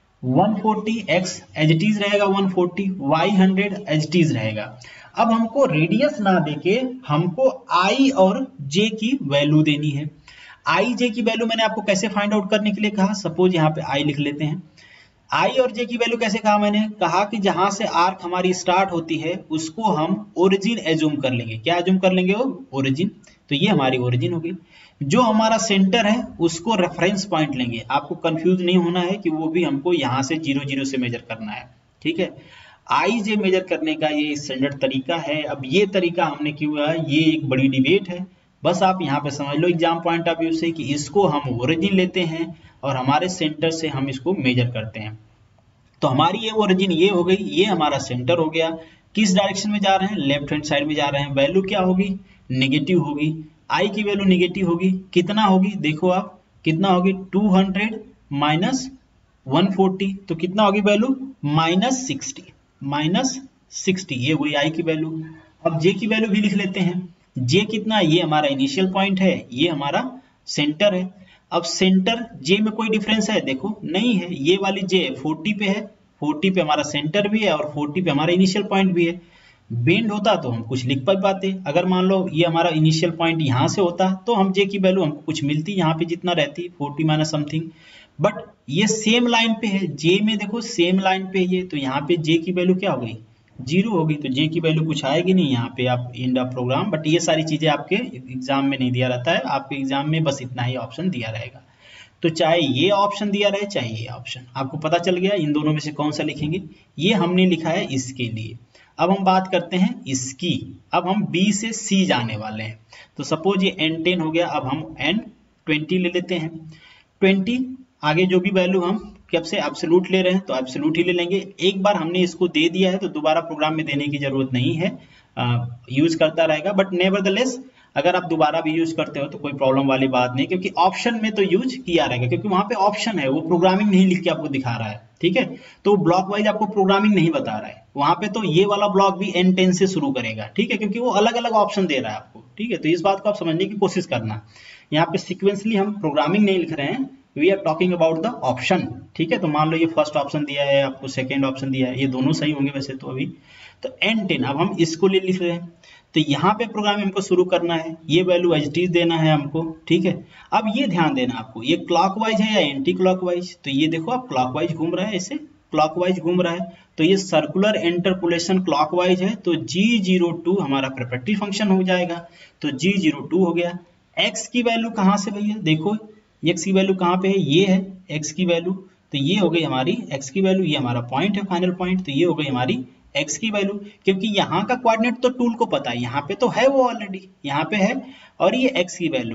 140 x एज इट इज रहेगा 140, y 100 एज इट इज रहेगा। अब हमको रेडियस ना देके हमको i और j की वैल्यू देनी है। i j की वैल्यू मैंने आपको कैसे फाइंड आउट करने के लिए कहा? सपोज यहाँ पे i लिख लेते हैं। i और j की वैल्यू कैसे कहा? मैंने कहा कि जहां से आर्क हमारी स्टार्ट होती है उसको हम ओरिजिन एज्यूम कर लेंगे। क्या एज्यूम कर लेंगे? वो ओरिजिन। तो ये हमारी ओरिजिन हो गई। जो हमारा सेंटर है उसको रेफरेंस पॉइंट लेंगे। आपको कंफ्यूज नहीं होना है कि वो भी हमको यहाँ से 0 0 से मेजर करना है, ठीक है। आई जे मेजर करने का ये स्टैंडर्ड तरीका है। अब ये तरीका हमने क्यों है, ये एक बड़ी डिबेट है, बस आप यहाँ पे समझ लो एग्जाम पॉइंट ऑफ व्यू से कि इसको हम ओरिजिन लेते हैं और हमारे सेंटर से हम इसको मेजर करते हैं। तो हमारी ये ओरिजिन ये हो गई, ये हमारा सेंटर हो गया। किस डायरेक्शन में जा रहे हैं? लेफ्ट हैंड साइड में जा रहे हैं। वैल्यू क्या होगी? नेगेटिव होगी। आई की वैल्यू नेगेटिव होगी, कितना होगी? देखो आप कितना होगी? 200 माइनस 140, तो कितना होगी वैल्यू? -60 ये हुई आई की वैल्यू। अब जे की वैल्यू भी लिख लेते हैं। जे कितना? ये हमारा इनिशियल पॉइंट है, ये हमारा सेंटर है। अब सेंटर जे में कोई डिफरेंस है? देखो नहीं है। ये वाली जे 40 पे है, 40 पे हमारा सेंटर भी है और 40 पे हमारा इनिशियल पॉइंट भी है। बेंड होता तो हम कुछ लिख पाते। अगर मान लो ये हमारा इनिशियल पॉइंट यहाँ से होता तो हम जे की वैल्यू हमको कुछ मिलती, यहाँ पे जितना रहती 40 माइनस समथिंग। बट ये सेम लाइन पे है, जे में देखो सेम लाइन पे ये, तो यहाँ पे जे की वैल्यू क्या हो गई? 0 होगी। तो जे की वैल्यू कुछ आएगी नहीं यहाँ पे। आप एंड ऑफ प्रोग्राम। बट ये सारी चीजें आपके एग्जाम में नहीं दिया रहता है, आपके एग्जाम में बस इतना ही ऑप्शन दिया रहेगा। तो चाहे ये ऑप्शन दिया रहे चाहे ये ऑप्शन, आपको पता चल गया इन दोनों में से कौन सा लिखेंगे। ये हमने लिखा है इसके लिए। अब हम बात करते हैं इसकी। अब हम B से C जाने वाले हैं। तो सपोज ये N10 हो गया, अब हम N20 ले लेते हैं। 20 आगे जो भी वैल्यू हम कब से एब्सोल्यूट ले रहे हैं तो एब्सोल्यूट ही ले लेंगे। एक बार हमने इसको दे दिया है तो दोबारा प्रोग्राम में देने की जरूरत नहीं है, यूज करता रहेगा। बट नेवरदलेस अगर आप दोबारा भी यूज करते हो तो कोई प्रॉब्लम वाली बात नहीं, क्योंकि ऑप्शन में तो यूज किया रहेगा, क्योंकि वहां पे ऑप्शन है, वो प्रोग्रामिंग नहीं लिख के आपको दिखा रहा है, ठीक है। तो ब्लॉक वाइज आपको प्रोग्रामिंग नहीं बता रहा है वहां पे। तो ये वाला ब्लॉक भी N10 से शुरू करेगा, ठीक है, क्योंकि वो अलग अलग ऑप्शन दे रहा है आपको, ठीक है। तो इस बात को आप समझने की कोशिश करना। यहाँ पे सिक्वेंसली हम प्रोग्रामिंग नहीं लिख रहे हैं, we are talking about the option, ठीक है। तो मान लो ये फर्स्ट ऑप्शन दिया है आपको, सेकेंड ऑप्शन दिया है, ये दोनों सही होंगे वैसे तो अभी। तो N10 अब हम इसको ले लिख रहे हैं। तो यहाँ पे प्रोग्राम हमको शुरू करना है, ये वैल्यू एज इट इज देना है हमको, ठीक है। अब ये ध्यान देना आपको, ये क्लॉकवाइज है या एंटी क्लॉकवाइज? तो ये देखो आप क्लॉकवाइज घूम रहा है, ऐसे क्लॉकवाइज घूम रहा है, तो ये सर्कुलर इंटरपोलेशन क्लॉकवाइज है। तो G02 हमारा प्रोपेक्टिव फंक्शन हो जाएगा। तो G02 हो गया। x की वैल्यू कहाँ से भैया? देखो x की वैल्यू कहाँ पे है? ये है x की वैल्यू। तो ये हो गई हमारी x की वैल्यू, ये हमारा पॉइंट है फाइनल पॉइंट। तो ये हो गई हमारी x की वैल्यू, क्योंकि यहाँ का कोऑर्डिनेट तो टूल को पता है, यहाँ पे तो है वो ऑलरेडी, यहाँ पे है और ये x की वैल्यू है।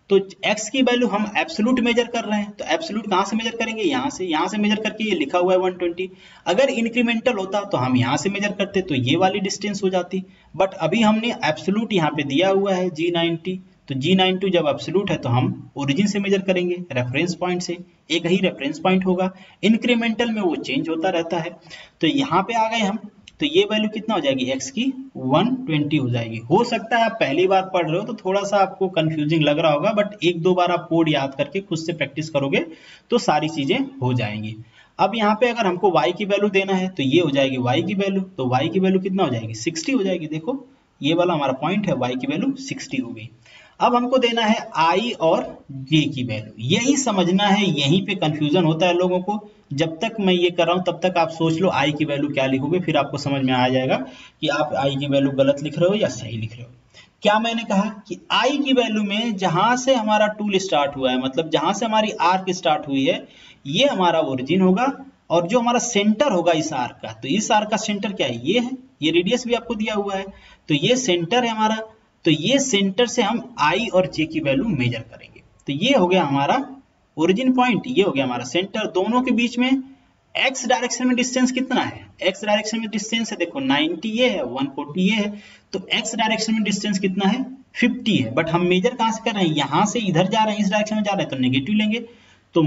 तो x की वैल्यू हम एब्सोल्यूट मेजर कर रहे हैं, तो एब्सोल्यूट कहाँ से मेजर करेंगे, यहाँ से मेजर करके ये लिखा हुआ है 120। अगर इंक्रीमेंटल होता तो हम यहाँ से मेजर करते तो ये वाली डिस्टेंस हो जाती, बट अभी हमने एब्सोल्यूट यहाँ पे दिया हुआ है G90, तो G92 जब एब्सोल्यूट है तो हम ओरिजिन से मेजर करेंगे, रेफरेंस पॉइंट से, एक ही रेफरेंस पॉइंट होगा, इंक्रीमेंटल में वो चेंज होता रहता है। तो यहाँ पे आ गए हम, तो ये वैल्यू कितना हो जाएगी, x की 120 हो जाएगी। हो सकता है आप पहली बार पढ़ रहे हो तो थोड़ा सा आपको कंफ्यूजिंग लग रहा होगा, बट एक दो बार आप कोड याद करके खुद से प्रैक्टिस करोगे तो सारी चीजें हो जाएंगी। अब यहाँ पे अगर हमको y की वैल्यू देना है तो ये हो जाएगी y की वैल्यू, तो y की वैल्यू कितना हो जाएगी, 60 हो जाएगी। देखो ये वाला हमारा पॉइंट है, y की वैल्यू 60 हो गई। अब हमको देना है i और j की वैल्यू, यही समझना है, यहीं पे कंफ्यूजन होता है लोगों को। जब तक मैं ये कर रहा हूं तब तक आप सोच लो i की वैल्यू क्या लिखोगे, फिर आपको समझ में आ जाएगा कि आप i की वैल्यू गलत लिख रहे हो या सही लिख रहे हो। क्या मैंने कहा कि i की वैल्यू में जहां से हमारा टूल स्टार्ट हुआ है, मतलब जहां से हमारी आर्क स्टार्ट हुई है, ये हमारा ओरिजिन होगा, और जो हमारा सेंटर होगा इस आर्क का, तो इस आर्क का सेंटर क्या है, ये है, ये रेडियस भी आपको दिया हुआ है, तो ये सेंटर है हमारा। तो ये सेंटर से हम i और j की वैल्यू मेजर करेंगे। तो ये हो गया हमारा ओरिजिन पॉइंट, ये हो गया हमारा सेंटर। दोनों के बीच में x डायरेक्शन में डिस्टेंस कितना है, x डायरेक्शन में डिस्टेंस है, देखो 90 ये है, 140 ये है, तो x डायरेक्शन में डिस्टेंस कितना है, 50 है। बट हम मेजर कहां से कर रहे हैं, यहां से इधर जा रहे हैं, इस डायरेक्शन में जा रहे हैं, तो नेगेटिव लेंगे, तो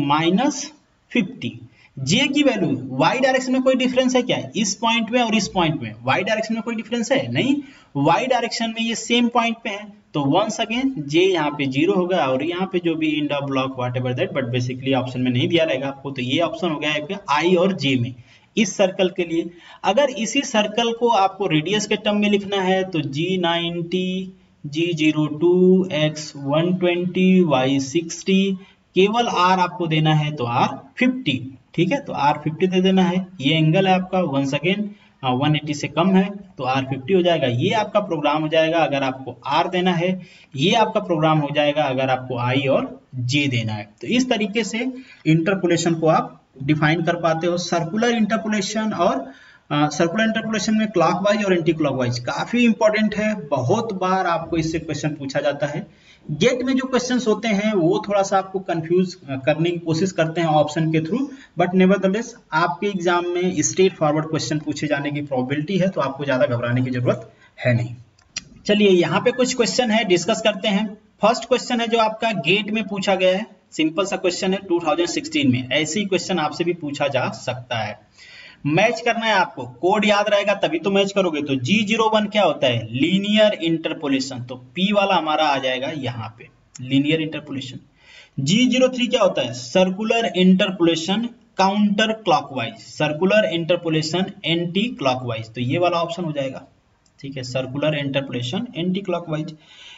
-50। j की वैल्यू, y डायरेक्शन में कोई डिफरेंस है क्या, इस पॉइंट में और इस पॉइंट में y डायरेक्शन में कोई डिफरेंस है नहीं, y डायरेक्शन में ये सेम पॉइंट पे है, तो वंस अगेन j यहाँ पे 0 होगा, और यहाँ पे जो भी end of block whatever that, but basically option में नहीं दिया रहेगा आपको, तो ये ऑप्शन हो गया आपका i और j में इस सर्कल के लिए। अगर इसी सर्कल को आपको रेडियस के टर्म में लिखना है तो G90, G02, x 120, y 60, केवल r आपको देना है तो r50, ठीक है, तो r50 दे देना है। ये एंगल है आपका, वंस अगेन 180 से कम है तो r50 हो जाएगा। ये आपका प्रोग्राम हो जाएगा अगर आपको r देना है, ये आपका प्रोग्राम हो जाएगा अगर आपको i और j देना है। तो इस तरीके से इंटरपोलेशन को आप डिफाइन कर पाते हो। सर्कुलर इंटरपोलेशन और सर्कुलर इंटरपोलेशन में क्लॉकवाइज और एंटी क्लॉकवाइज काफी इंपॉर्टेंट है, बहुत बार आपको इससे क्वेश्चन पूछा जाता है। गेट में जो क्वेश्चंस होते हैं वो थोड़ा सा आपको कंफ्यूज करने की कोशिश करते हैं ऑप्शन के थ्रू, बट नेवरदलेस आपके एग्जाम में स्ट्रेट फॉरवर्ड क्वेश्चन पूछे जाने की प्रोबेबिलिटी है, तो आपको ज्यादा घबराने की जरूरत है नहीं। चलिए यहाँ पे कुछ क्वेश्चन है, डिस्कस करते हैं। फर्स्ट क्वेश्चन है जो आपका गेट में पूछा गया है, सिंपल सा क्वेश्चन है 2016 में, ऐसे ही क्वेश्चन आपसे भी पूछा जा सकता है। मैच करना है आपको, कोड याद रहेगा तभी तो मैच करोगे। तो G01 क्या होता है, लीनियर इंटरपोलेशन, तो P वाला हमारा आ जाएगा यहाँ पे, लीनियर इंटरपोलेशन। G03 क्या होता है, circular interpolation counter clockwise, circular interpolation anti clockwise, तो ये वाला ऑप्शन हो जाएगा, ठीक है, circular interpolation anti clockwise.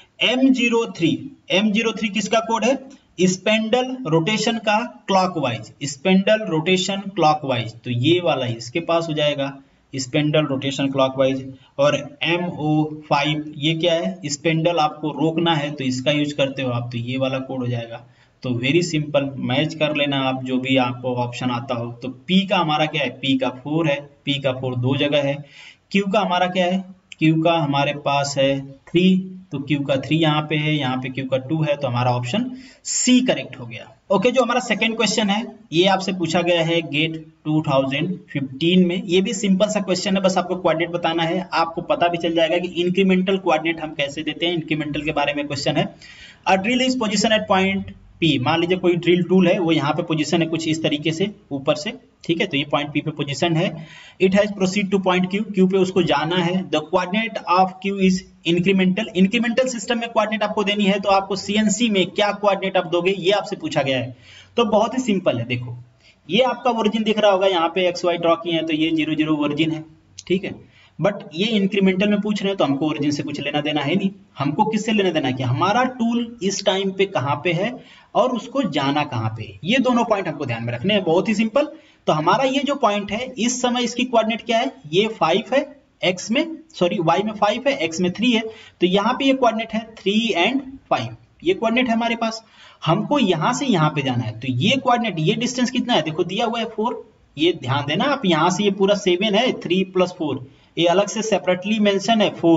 M03 किसका कोड है, स्पेंडल रोटेशन का क्लॉकवाइज, स्पेंडल रोटेशन क्लॉकवाइज, तो ये वाला ही इसके पास हो जाएगा, स्पेंडल रोटेशन क्लॉकवाइज। और MO5 ये क्या है, स्पेंडल आपको रोकना है तो इसका यूज करते हो आप, तो ये वाला कोड हो जाएगा। तो वेरी सिंपल, मैच कर लेना आप जो भी आपको ऑप्शन आता हो। तो P का हमारा क्या है, P का 4 है, P का 4 दो जगह है। Q का हमारा क्या है, Q का हमारे पास है 3, तो Q का 3 यहाँ पे है, यहाँ पे Q का 2 है, तो हमारा ऑप्शन C करेक्ट हो गया। ओके, जो हमारा सेकंड क्वेश्चन है ये आपसे पूछा गया है गेट 2015 में। ये भी सिंपल सा क्वेश्चन है, बस आपको कोऑर्डिनेट बताना है, आपको पता भी चल जाएगा कि इंक्रीमेंटल कोऑर्डिनेट हम कैसे देते हैं। इंक्रीमेंटल के बारे में क्वेश्चन है। A drill is position at point P, मान लीजिए कोई ड्रिल टूल है, वो यहाँ पे पोजीशन है कुछ इस तरीके से ऊपर से, ठीक है, तो ये पॉइंट P पे पोजीशन है। It has proceed to point Q पे उसको जाना है। The coordinate of Q is incremental, incremental system में कोऑर्डिनेट आपको देनी है तो आपको CNC में क्या कोऑर्डिनेट आप दोगे, ये आपसे पूछा गया है। तो बहुत ही सिंपल है, देखो ये आपका ओरिजिन दिख रहा होगा, यहाँ पे XY ड्रॉ किए हैं, तो ये 0 0 ओरिजिन है, ठीक है। बट ये इंक्रीमेंटल में पूछ रहे हैं तो हमको ओरिजिन से कुछ लेना देना है नहीं, हमको किससे लेना देना है कि हमारा टूल इस टाइम पे कहाँ पे है और उसको जाना कहाँ पे है। ये दोनों पॉइंट हमको ध्यान में रखने हैं, बहुत ही सिंपल। तो हमारा ये जो पॉइंट है इस समय इसकी कोऑर्डिनेट क्या है, ये 5 है, x में सॉरी y में 5 है, x में 3 है, तो यहाँ पे ये कोऑर्डिनेट है 3 and 5, ये कोऑर्डिनेट है हमारे पास। हमको यहाँ से यहाँ पे जाना है, तो ये कोऑर्डिनेट, ये डिस्टेंस कितना है, देखो दिया हुआ है 4, ये ध्यान देना आप, यहाँ से ये पूरा 7 है, 3 + 4, ये अलग से सेपरेटली मेंशन है 4,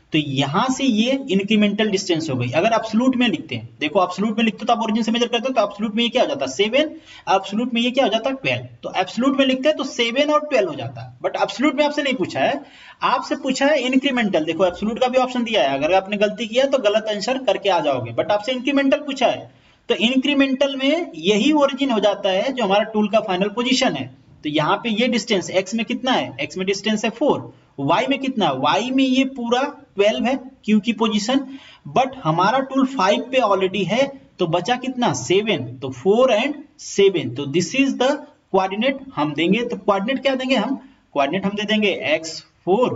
तो यहां से ये इंक्रीमेंटल डिस्टेंस हो गई। अगर एब्सोल्यूट में लिखते हैं, देखो एब्सोल्यूट में लिखते तो आप ओरिजिन से मेजर करते हो, तो एब्सोल्यूट में ये क्या हो जाता है 7, एब्सोल्यूट में ये क्या हो जाता है 12। तो एब्सोल्यूट में लिखते हैं तो 7 और 12 हो जाता है, बट एब्सोल्यूट में आपसे नहीं पूछा है, आपसे पूछा है इंक्रीमेंटल। देखो एब्सोल्यूट का भी ऑप्शन दिया है, अगर आपने गलती किया तो गलत आंसर करके आ जाओगे, बट आपसे इंक्रीमेंटल पूछा है। तो इंक्रीमेंटल में यही ओरिजिन हो जाता है जो हमारा टूल का फाइनल पोजीशन है। तो यहाँ पे ये डिस्टेंस x में कितना है, x में डिस्टेंस है 4, y में कितना है, y में ये पूरा 12 है q की पोजीशन, बट हमारा टूल 5 पे ऑलरेडी है, तो बचा कितना 7, तो 4 एंड 7, तो दिस इज द कोऑर्डिनेट हम देंगे। तो कोऑर्डिनेट क्या देंगे हम, कोऑर्डिनेट हम दे देंगे x4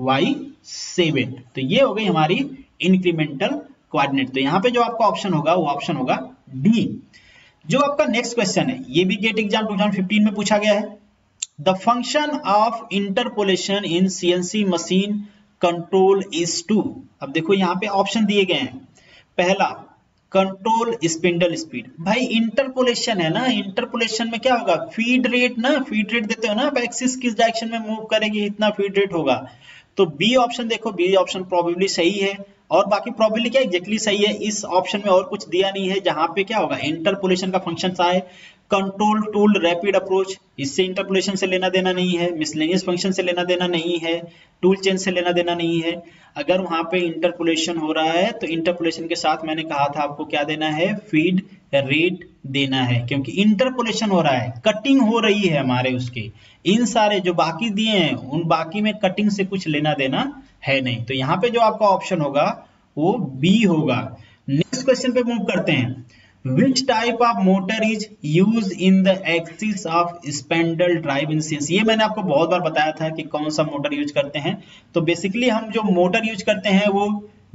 y7। तो ये हो गई हमारी इंक्रीमेंटल कोऑर्डिनेट। तो यहाँ पे जो आपका ऑप्शन होगा वो ऑप्शन होगा डी। जो आपका नेक्स्ट क्वेश्चन है, ये भी गेट एग्जाम 2015 में पूछा गया है। The function of interpolation in CNC machine control is to. अब देखो यहाँ पे ऑप्शन दिए गए हैं। पहला कंट्रोल स्पिंडल स्पीड। भाई इंटरपोलेशन है ना, इंटरपोलेशन में क्या होगा, फीड रेट ना, फीड रेट देते हो ना, अब एक्सिस किस डायरेक्शन में मूव करेगी इतना फीड रेट होगा। तो बी ऑप्शन देखो, बी ऑप्शन प्रोबेबली सही है, और बाकी प्रोबेबली क्या एग्जैक्टली सही है। इस ऑप्शन में और कुछ दिया नहीं है जहां पे क्या होगा इंटरपोलेशन का फंक्शन आए। कंट्रोल टूल रैपिड अप्रोच, इससे इंटरपोलेशन से लेना देना नहीं है, मिसलेनियस फंक्शन से लेना देना नहीं है, टूल चेंज से लेना देना नहीं है। अगर वहां पे इंटरपोलेशन हो रहा है तो इंटरपोलेशन के साथ मैंने कहा था आपको क्या देना है, फीड रेट देना है, क्योंकि इंटरपोलेशन हो रहा है, कटिंग हो रही है हमारे उसके। इन सारे जो बाकी दिए हैं उन बाकी में कटिंग से कुछ लेना देना है नहीं। तो यहाँ पे जो आपका ऑप्शन होगा वो बी होगा। नेक्स्ट क्वेश्चन पे मूव करते हैं। Which type of motor is used in the axis of spindle drive in CNC? ये मैंने आपको बहुत बार बताया था कि कौन सा मोटर यूज करते हैं। तो बेसिकली हम जो मोटर यूज करते हैं वो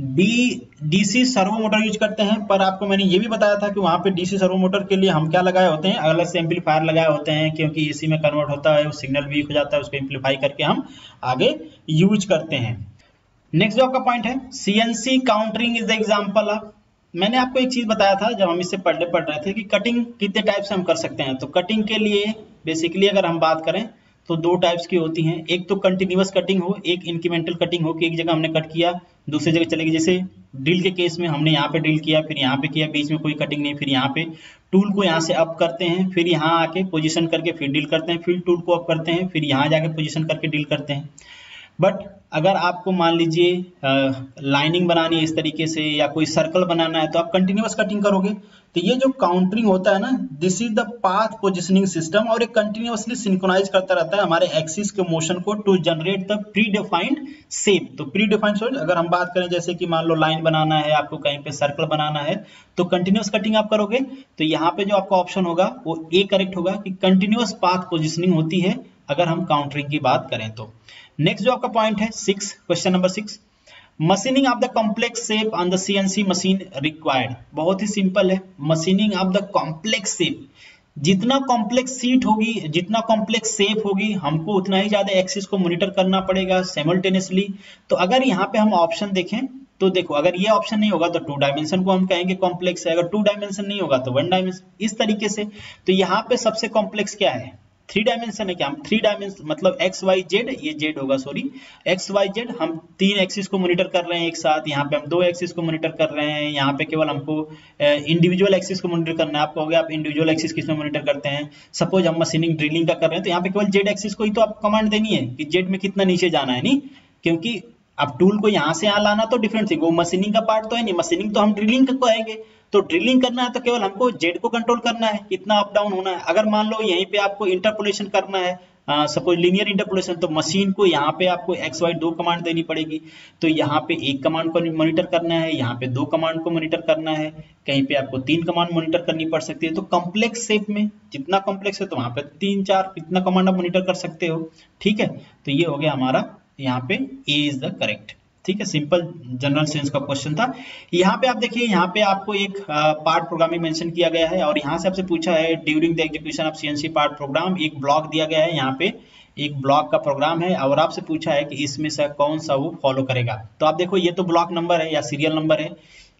डीसी सर्वो मोटर यूज करते हैं, पर आपको मैंने ये भी बताया था कि वहां पे डीसी सर्वो मोटर के लिए हम क्या लगाए होते हैं, अलग से एम्पलीफायर लगाए होते हैं, क्योंकि एसी में कन्वर्ट होता है, वो सिग्नल वीक हो जाता है, उसको एम्पलीफाई करके हम आगे यूज करते हैं। नेक्स्ट जो आपका पॉइंट है, CNC contouring is the example of. मैंने आपको एक चीज बताया था जब हम इससे पढ़ रहे थे कि कटिंग कितने टाइप से हम कर सकते हैं। तो कटिंग के लिए बेसिकली अगर हम बात करें तो दो टाइप्स की होती हैं। एक तो कंटिन्यूअस कटिंग हो, एक इंक्रीमेंटल कटिंग हो कि एक जगह हमने कट किया दूसरी जगह चलेगी। जैसे ड्रिल के केस में हमने यहाँ पे ड्रिल किया, फिर यहाँ पे किया, बीच में कोई कटिंग नहीं, फिर यहाँ पे टूल को यहाँ से अप करते हैं, फिर यहाँ आके पोजीशन करके फिर ड्रिल करते हैं, फिर टूल को अप करते हैं, फिर यहाँ जाके पोजीशन करके ड्रिल करते हैं। बट अगर आपको मान लीजिए लाइनिंग बनानी है इस तरीके से या कोई सर्कल बनाना है तो आप कंटिन्यूअस कटिंग करोगे। तो ये जो काउंटरिंग होता है ना, this is the path positioning system, और ये कंटिन्यूअसली सिंक्रोनाइज करता रहता है हमारे एक्सिस के मोशन को to generate the predefined shape. तो प्री डिफाइंड शेप अगर हम बात करें, जैसे कि मान लो लाइन बनाना है आपको, कहीं पे सर्कल बनाना है, तो कंटिन्यूअस कटिंग आप करोगे। तो यहाँ पे जो आपका ऑप्शन होगा वो ए करेक्ट होगा कि कंटिन्यूअस पाथ पोजिशनिंग होती है अगर हम काउंटरिंग की बात करें तो। नेक्स्ट जो आपका पॉइंट है 6, question number 6, machining of the complex shape on the CNC machine required. बहुत ही सिंपल है, machining of the complex shape, जितना कॉम्प्लेक्स सीट होगी, जितना कॉम्प्लेक्स शेप होगी, हमको उतना ही ज्यादा एक्सिस को मॉनिटर करना पड़ेगा साइमल्टेनियसली। तो अगर यहाँ पे हम ऑप्शन देखें तो देखो, अगर ये ऑप्शन नहीं होगा तो 2 डायमेंशन को हम कहेंगे कॉम्प्लेक्स है, अगर 2 डायमेंशन नहीं होगा तो 1 डायमेंशन, इस तरीके से। तो यहाँ पे सबसे कॉम्प्लेक्स क्या है, 3 डायमेंशन है क्या, हम 3 डायमेंशन मतलब एक्स वाई जेड, ये जेड होगा सॉरी, एक्स वाई जेड, हम 3 एक्सिस को मॉनिटर कर रहे हैं एक साथ। यहाँ पे हम 2 एक्सिस को मॉनिटर कर रहे हैं, यहाँ पे केवल हमको इंडिविजुअल एक्सिस को मॉनिटर करना है। आप कहोगे आप इंडिविजुअल एक्सिस किस में मॉनिटर करते हैं, सपोज हम मशीनिंग ड्रिलिंग का कर रहे हैं तो यहाँ पे केवल जेड एक्सिस को ही तो आप कमांड देनी है कि जेड में कितना नीचे जाना है, नहीं, क्योंकि अब टूल को यहाँ से यहाँ लाना तो डिफरेंट थिंग, वो मशीनिंग का पार्ट तो है नहीं, मशीनिंग तो हम ड्रिलिंग को कहेंगे। तो ड्रिलिंग करना है तो केवल हमको जेड को कंट्रोल करना है, कितना अप डाउन होना है। अगर मान लो यहीं पे आपको इंटरपोलेशन करना है, सपोज लीनियर इंटरपोलेशन, तो मशीन को यहाँ पे आपको एक्स वाई 2 कमांड देनी पड़ेगी। तो यहाँ पे 1 कमांड को मॉनिटर करना है, यहाँ पे 2 कमांड को मॉनिटर करना है, कहीं पे आपको 3 कमांड मॉनिटर करनी पड़ सकती है। तो कॉम्प्लेक्स शेप में जितना कॉम्प्लेक्स है तो वहां पे 3-4 इतना कमांड आप मॉनिटर कर सकते हो, ठीक है। तो ये हो गया हमारा, यहाँ पे ए इज द करेक्ट, ठीक है। सिंपल जनरल सेंस का क्वेश्चन था। यहाँ पे आप देखिए, यहाँ पे आपको एक पार्ट प्रोग्रामिंग मेंशन किया गया है और यहाँ से आपसे पूछा है during the execution of CNC part program, एक ब्लॉक दिया गया है, यहाँ पे एक ब्लॉक का प्रोग्राम है और आपसे पूछा है कि इसमें से कौन सा वो फॉलो करेगा। तो आप देखो ये तो ब्लॉक नंबर है या सीरियल नंबर है,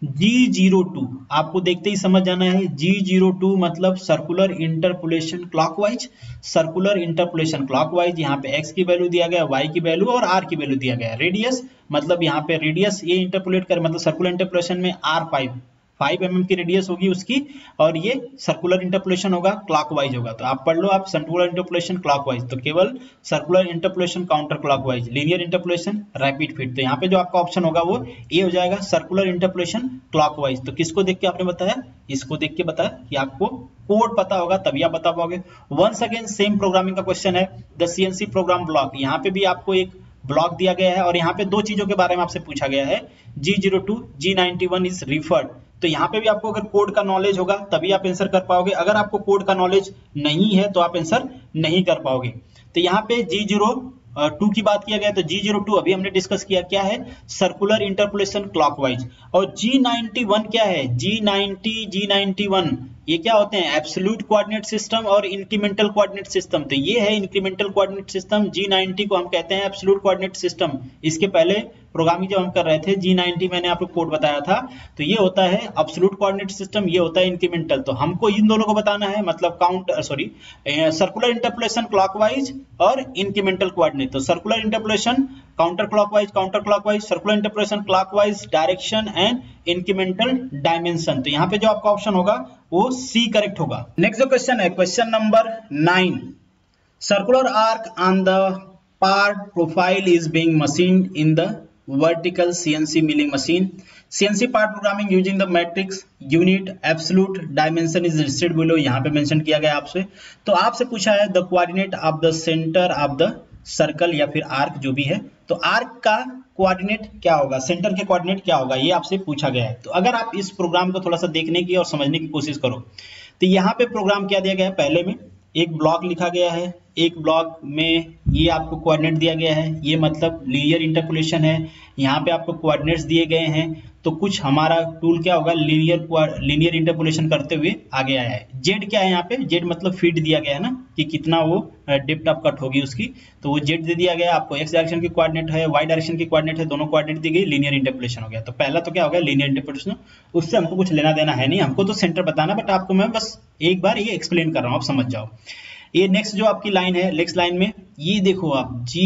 G02 आपको देखते ही समझ जाना है। G02 मतलब circular interpolation clockwise, circular interpolation clockwise. यहाँ पे x की वैल्यू दिया गया, y की वैल्यू और r की वैल्यू दिया गया। रेडियस मतलब यहाँ पे रेडियस ये इंटरपोलेट कर मतलब सर्कुलर इंटरपोलेशन में R5 5 की रेडियस होगी उसकी, और ये सर्कुलर इंटरपोलेशन होगा क्लॉकवाइज होगा। तो आप पढ़ लो आप सर्कुलर इंटरपोलेशन क्लॉकवाइज, तो केवल circular interpolation counter clockwise, linear interpolation rapid fit. तो यहाँ पे जो आपका ऑप्शन होगा वो ये हो जाएगा, सर्कुलर इंटरपोलेशन क्लॉकवाइज। तो किसको देख के आपने बताया? इसको देख के बताया कि आपको कोड पता होगा तभी आप बता पाओगे। वंस अगेन सेम प्रोग्रामिंग का क्वेश्चन है, द सीएनसी प्रोग्राम ब्लॉक। यहाँ पे भी आपको एक ब्लॉक दिया गया है और यहाँ पे दो चीजों के बारे में आपसे पूछा गया है, G02 G91 इज रिफर्ड। तो यहाँ पे भी आपको अगर कोड का नॉलेज होगा तभी आप आंसर कर पाओगे, अगर आपको कोड का नॉलेज नहीं है तो आप आंसर नहीं कर पाओगे। तो यहाँ पे G02 की बात किया गया, तो G02 अभी हमने डिस्कस किया क्या है, सर्कुलर इंटरपोलेशन क्लॉकवाइज। और G91 क्या है, G91 ये क्या होते हैं, एब्सोल्यूट कोऑर्डिनेट सिस्टम और इंक्रीमेंटल कोऑर्डिनेट सिस्टम। तो ये है इंक्रीमेंटल कोऑर्डिनेट सिस्टम, G90 को हम कहते हैं एब्सोल्यूट कोऑर्डिनेट सिस्टम। इसके पहले प्रोग्रामिंग जब हम कर रहे थे G90 मैंने आपको कोड बताया था, तो ये होता है एब्सोल्यूट कोऑर्डिनेट सिस्टम, ये होता है इंक्रीमेंटल। तो हमको इन दोनों को बताना है, मतलब सर्कुलर इंटरपोलेशन क्लॉकवाइज और इंक्रीमेंटल कोऑर्डिनेट। तो circular interpolation counter clockwise, circular interpolation clockwise direction and incremental dimension. तो यहाँ पे जो आपका ऑप्शन होगा वो सी करेक्ट होगा। नेक्स्ट जो क्वेश्चन है, question number 9, circular arc on the part profile is being machined in the vertical CNC milling machine. CNC part programming using the matrix unit absolute dimension is listed below. यहाँ पे mention किया गया आपसे। तो आपसे पूछा है the coordinate of the centre of the circle या फिर आर्क जो भी है, तो आर्क का कोऑर्डिनेट क्या होगा, सेंटर के कोऑर्डिनेट क्या होगा, ये आपसे पूछा गया है। तो अगर आप इस प्रोग्राम को थोड़ा सा देखने की और समझने की कोशिश करो, तो यहाँ पे प्रोग्राम क्या दिया गया है, पहले में एक ब्लॉक लिखा गया है, एक ब्लॉक में ये आपको कोऑर्डिनेट दिया गया है, ये मतलब लीनियर इंटरपोलेशन है। यहाँ पे आपको कोऑर्डिनेट्स दिए गए हैं, तो कुछ हमारा टूल क्या होगा, लीनियर इंटरपोलेशन करते हुए आगे आया है। जेड क्या है यहाँ पे, जेड मतलब फीट दिया गया है ना, कि कितना वो डेप्थ ऑफ कट होगी उसकी, तो वो जेड दे दिया गया आपको। एक्स डायरेक्शन की कोऑर्डिनेट है, वाई डायरेक्शन की कोऑर्डिनेट है, दोनों कोऑर्डिनेट दी गई, लीनियर इंटरपोलेशन हो गया। तो पहला तो क्या हो गया, लीनियर इंटरपोलेशन, उससे हमको कुछ लेना देना है नहीं, हमको तो सेंटर बताना, बट आपको मैं बस एक बार ये एक्सप्लेन कर रहा हूँ, आप समझ जाओ। ये नेक्स्ट जो आपकी लाइन है, नेक्स्ट लाइन में ये देखो आप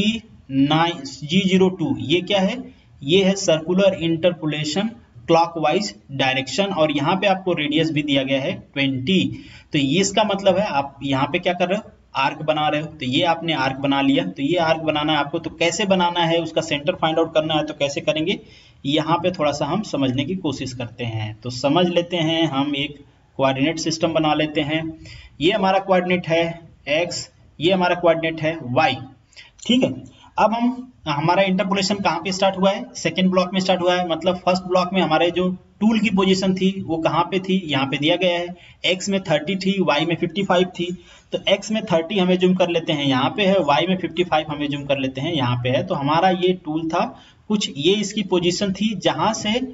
G02, ये क्या है, ये है सर्कुलर इंटरपोलेशन क्लॉकवाइज डायरेक्शन, और यहाँ पे आपको रेडियस भी दिया गया है 20। तो ये इसका मतलब है आप यहाँ पे क्या कर रहे हो, आर्क बना रहे हो। तो ये आपने आर्क बना लिया, तो ये आर्क बनाना है आपको, तो कैसे बनाना है, उसका सेंटर फाइंड आउट करना है, तो कैसे करेंगे, यहाँ पे थोड़ा सा हम समझने की कोशिश करते हैं। तो समझ लेते हैं, हम एक कोऑर्डिनेट सिस्टम बना लेते हैं। ये हमारा कोऑर्डिनेट है x, ये हमारा कोऑर्डिनेट है y, ठीक है। अब हमारा इंटरपोलेशन कहाँ पे स्टार्ट हुआ है, सेकंड ब्लॉक में स्टार्ट हुआ है, मतलब फर्स्ट ब्लॉक में हमारे जो टूल की पोजीशन थी वो कहाँ पे थी, यहाँ पे दिया गया है। x में 30 थी, y में 55 थी, तो x में 30 हमें जूम कर लेते हैं, यहाँ पे है, y में 55 हमें जूम कर लेते हैं, यहाँ पे है। तो हमारा ये टूल था कुछ, ये इसकी पोजीशन थी जहां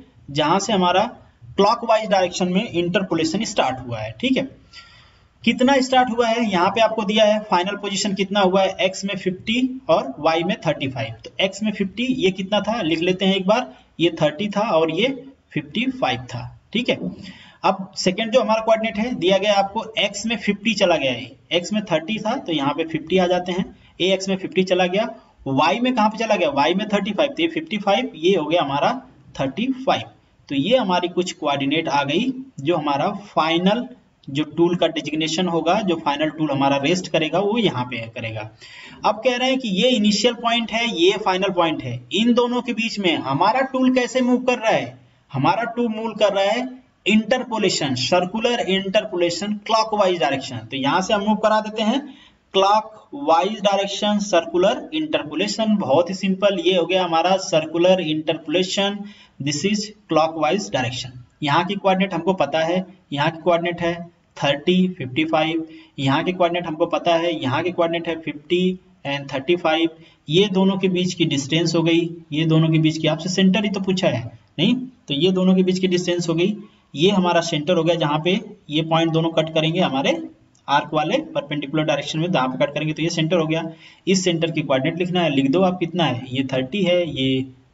से हमारा क्लॉकवाइज डायरेक्शन में इंटरपोलेशन स्टार्ट हुआ है, ठीक है। कितना स्टार्ट हुआ है, यहाँ पे आपको दिया है फाइनल पोजीशन कितना हुआ है, x में 50 और y में 35। तो x में 50 ये कितना था, लिख लेते हैं एक बार, ये 30 था और ये 55 था, ठीक है। अब सेकंड जो हमारा कोऑर्डिनेट है दिया गया आपको, x में 50 चला गया है, x में 30 था तो यहाँ पे 50 आ जाते हैं, ये x में 50 चला गया, y में कहाँ पे चला गया, y में 35, तो ये 55, ये हो गया हमारा 35। तो ये हमारी कुछ कोऑर्डिनेट आ गई, जो हमारा फाइनल जो टूल का डिजिग्नेशन होगा, जो फाइनल टूल हमारा रेस्ट करेगा वो यहाँ पे करेगा। अब कह रहे हैं कि ये इनिशियल पॉइंट है, ये फाइनल पॉइंट है, इन दोनों के बीच में हमारा टूल कैसे मूव कर रहा है, हमारा टूल मूव कर रहा है interpolation, circular interpolation clockwise direction. तो यहाँ से हम मूव करा देते हैं क्लॉकवाइज डायरेक्शन सर्कुलर इंटरपोलेशन, बहुत ही सिंपल, ये हो गया हमारा circular interpolation, this is clockwise direction. यहाँ की कोऑर्डिनेट हमको पता है, यहाँ की कोऑर्डिनेट है 30, 55, यहाँ के कोऑर्डिनेट हमको पता है, यहाँ के कोऑर्डिनेट है 50 एंड 35, ये दोनों के बीच की डिस्टेंस हो गई, ये दोनों के बीच की, आपसे सेंटर ही तो पूछा है नहीं, तो ये दोनों के बीच की डिस्टेंस हो गई, ये हमारा सेंटर हो गया, जहाँ पे ये पॉइंट दोनों कट करेंगे हमारे आर्क वाले परपेंडिकुलर डायरेक्शन में, जहाँ पे कट करेंगे, तो ये सेंटर हो गया। इस सेंटर की कोऑर्डिनेट लिखना है, लिख दो आप, कितना है, ये 30 है, ये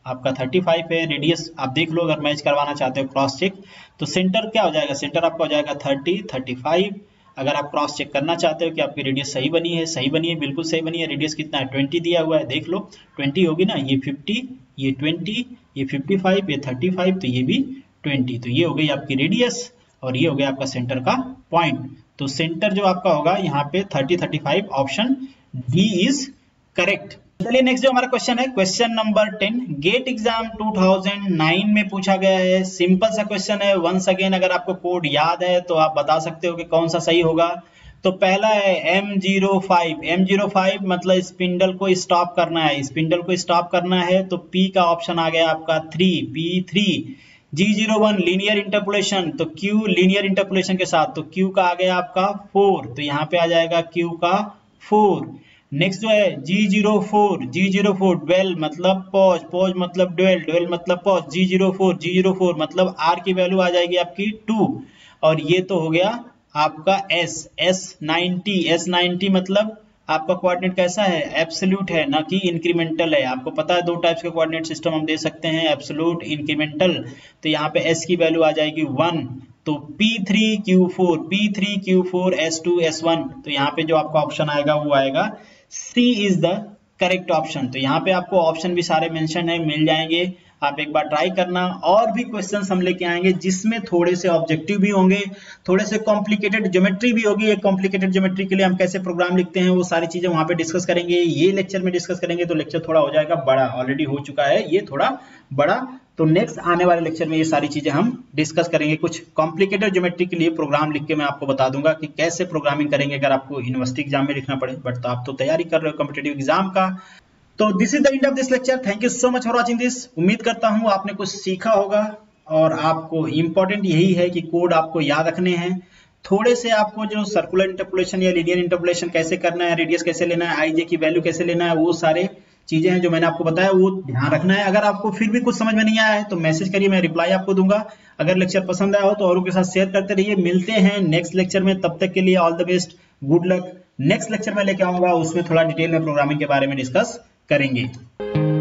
आपका 35 है। रेडियस आप देख लो, अगर मैच करवाना चाहते हो क्रॉस चेक, तो सेंटर क्या हो जाएगा, सेंटर आपका हो जाएगा 30, 35। अगर आप क्रॉस चेक करना चाहते हो कि आपकी रेडियस सही बनी है, सही बनी है, बिल्कुल सही बनी है। रेडियस कितना है, 20 दिया हुआ है, देख लो 20 होगी ना, ये 50, ये 20, ये 55, ये 35, तो ये भी 20। तो ये हो गई आपकी रेडियस और ये हो गया आपका सेंटर का पॉइंट। तो सेंटर जो आपका होगा यहाँ पे 30, 35, ऑप्शन डी इज करेक्ट। चलिए नेक्स्ट जो हमारा क्वेश्चन है, क्वेश्चन नंबर 10, गेट एग्जाम 2009 में पूछा गया है। सिंपल सा क्वेश्चन है। वंस अगेन अगर आपको कोड याद है तो आप बता सकते हो कि कौन सा सही होगा। तो पहला है M05। M05 मतलब स्पिंडल को स्टॉप करना है, स्पिंडल को स्टॉप करना है। तो P का ऑप्शन आ गया आपका 3, P3। G01 लीनियर इंटरपोलेशन, तो Q लीनियर इंटरपोलेशन के साथ, तो Q का आ गया आपका 4, तो यहाँ पे आ जाएगा Q का 4। नेक्स्ट जो है G04 ड्वेल मतलब पॉज, पॉज मतलब ड्वेल, ड्वेल मतलब पॉज। G04 मतलब R की वैल्यू आ जाएगी आपकी 2। और ये तो हो गया आपका S90 मतलब आपका कोऑर्डिनेट कैसा है, एब्सोल्यूट है, ना कि इंक्रीमेंटल है। आपको पता है दो टाइप्स के कोऑर्डिनेट सिस्टम हम दे सकते हैं, एब्सोल्यूट, इंक्रीमेंटल। तो यहाँ पे S की वैल्यू आ जाएगी 1। तो P3Q4 S2 S1, तो यहाँ पे जो आपका ऑप्शन आएगा वो आएगा C is the correct option. तो यहाँ पे आपको ऑप्शन भी सारे मेंशन है, मिल जाएंगे, आप एक बार ट्राई करना। और भी क्वेश्चंस हम लेके आएंगे जिसमें थोड़े से ऑब्जेक्टिव भी होंगे, थोड़े से कॉम्प्लिकेटेड ज्योमेट्री भी होगी। एक कॉम्प्लिकेटेड ज्योमेट्री के लिए हम कैसे प्रोग्राम लिखते हैं वो सारी चीजें वहां पे डिस्कस करेंगे। ये लेक्चर में डिस्कस करेंगे तो लेक्चर थोड़ा हो जाएगा बड़ा, ऑलरेडी हो चुका है ये थोड़ा बड़ा। तो नेक्स्ट आने वाले लेक्चर में ये सारी चीजें हम डिस्कस करेंगे। कुछ कॉम्प्लिकेटेड ज्योमेट्री के लिए प्रोग्राम लिख के मैं आपको बता दूंगा कि कैसे प्रोग्रामिंग करेंगे अगर आपको यूनिवर्सिटी एग्जाम में लिखना पड़े। बट तो आप तो तैयारी कर रहे हो कॉम्पिटिटिव एग्जाम का। तो this is the end of this lecture. Thank you so much for watching this. उम्मीद करता हूं आपने कुछ सीखा होगा और आपको इंपॉर्टेंट यही है कि कोड आपको याद रखने हैं। थोड़े से आपको जो सर्कुलर इंटरपोलेशन या लीनियर इंटरपोलेशन कैसे करना है, रेडियस कैसे लेना है, आई जे की वैल्यू कैसे लेना है, वो सारे चीजें हैं जो मैंने आपको बताया, वो ध्यान रखना है। अगर आपको फिर भी कुछ समझ में नहीं आया है तो मैसेज करिए, मैं रिप्लाई आपको दूंगा। अगर लेक्चर पसंद आया हो तो औरों के साथ शेयर करते रहिए। मिलते हैं नेक्स्ट लेक्चर में, तब तक के लिए all the best, good luck. Next lecture में लेके आऊंगा, उसमें थोड़ा डिटेल में प्रोग्रामिंग के बारे में डिस्कस करेंगे।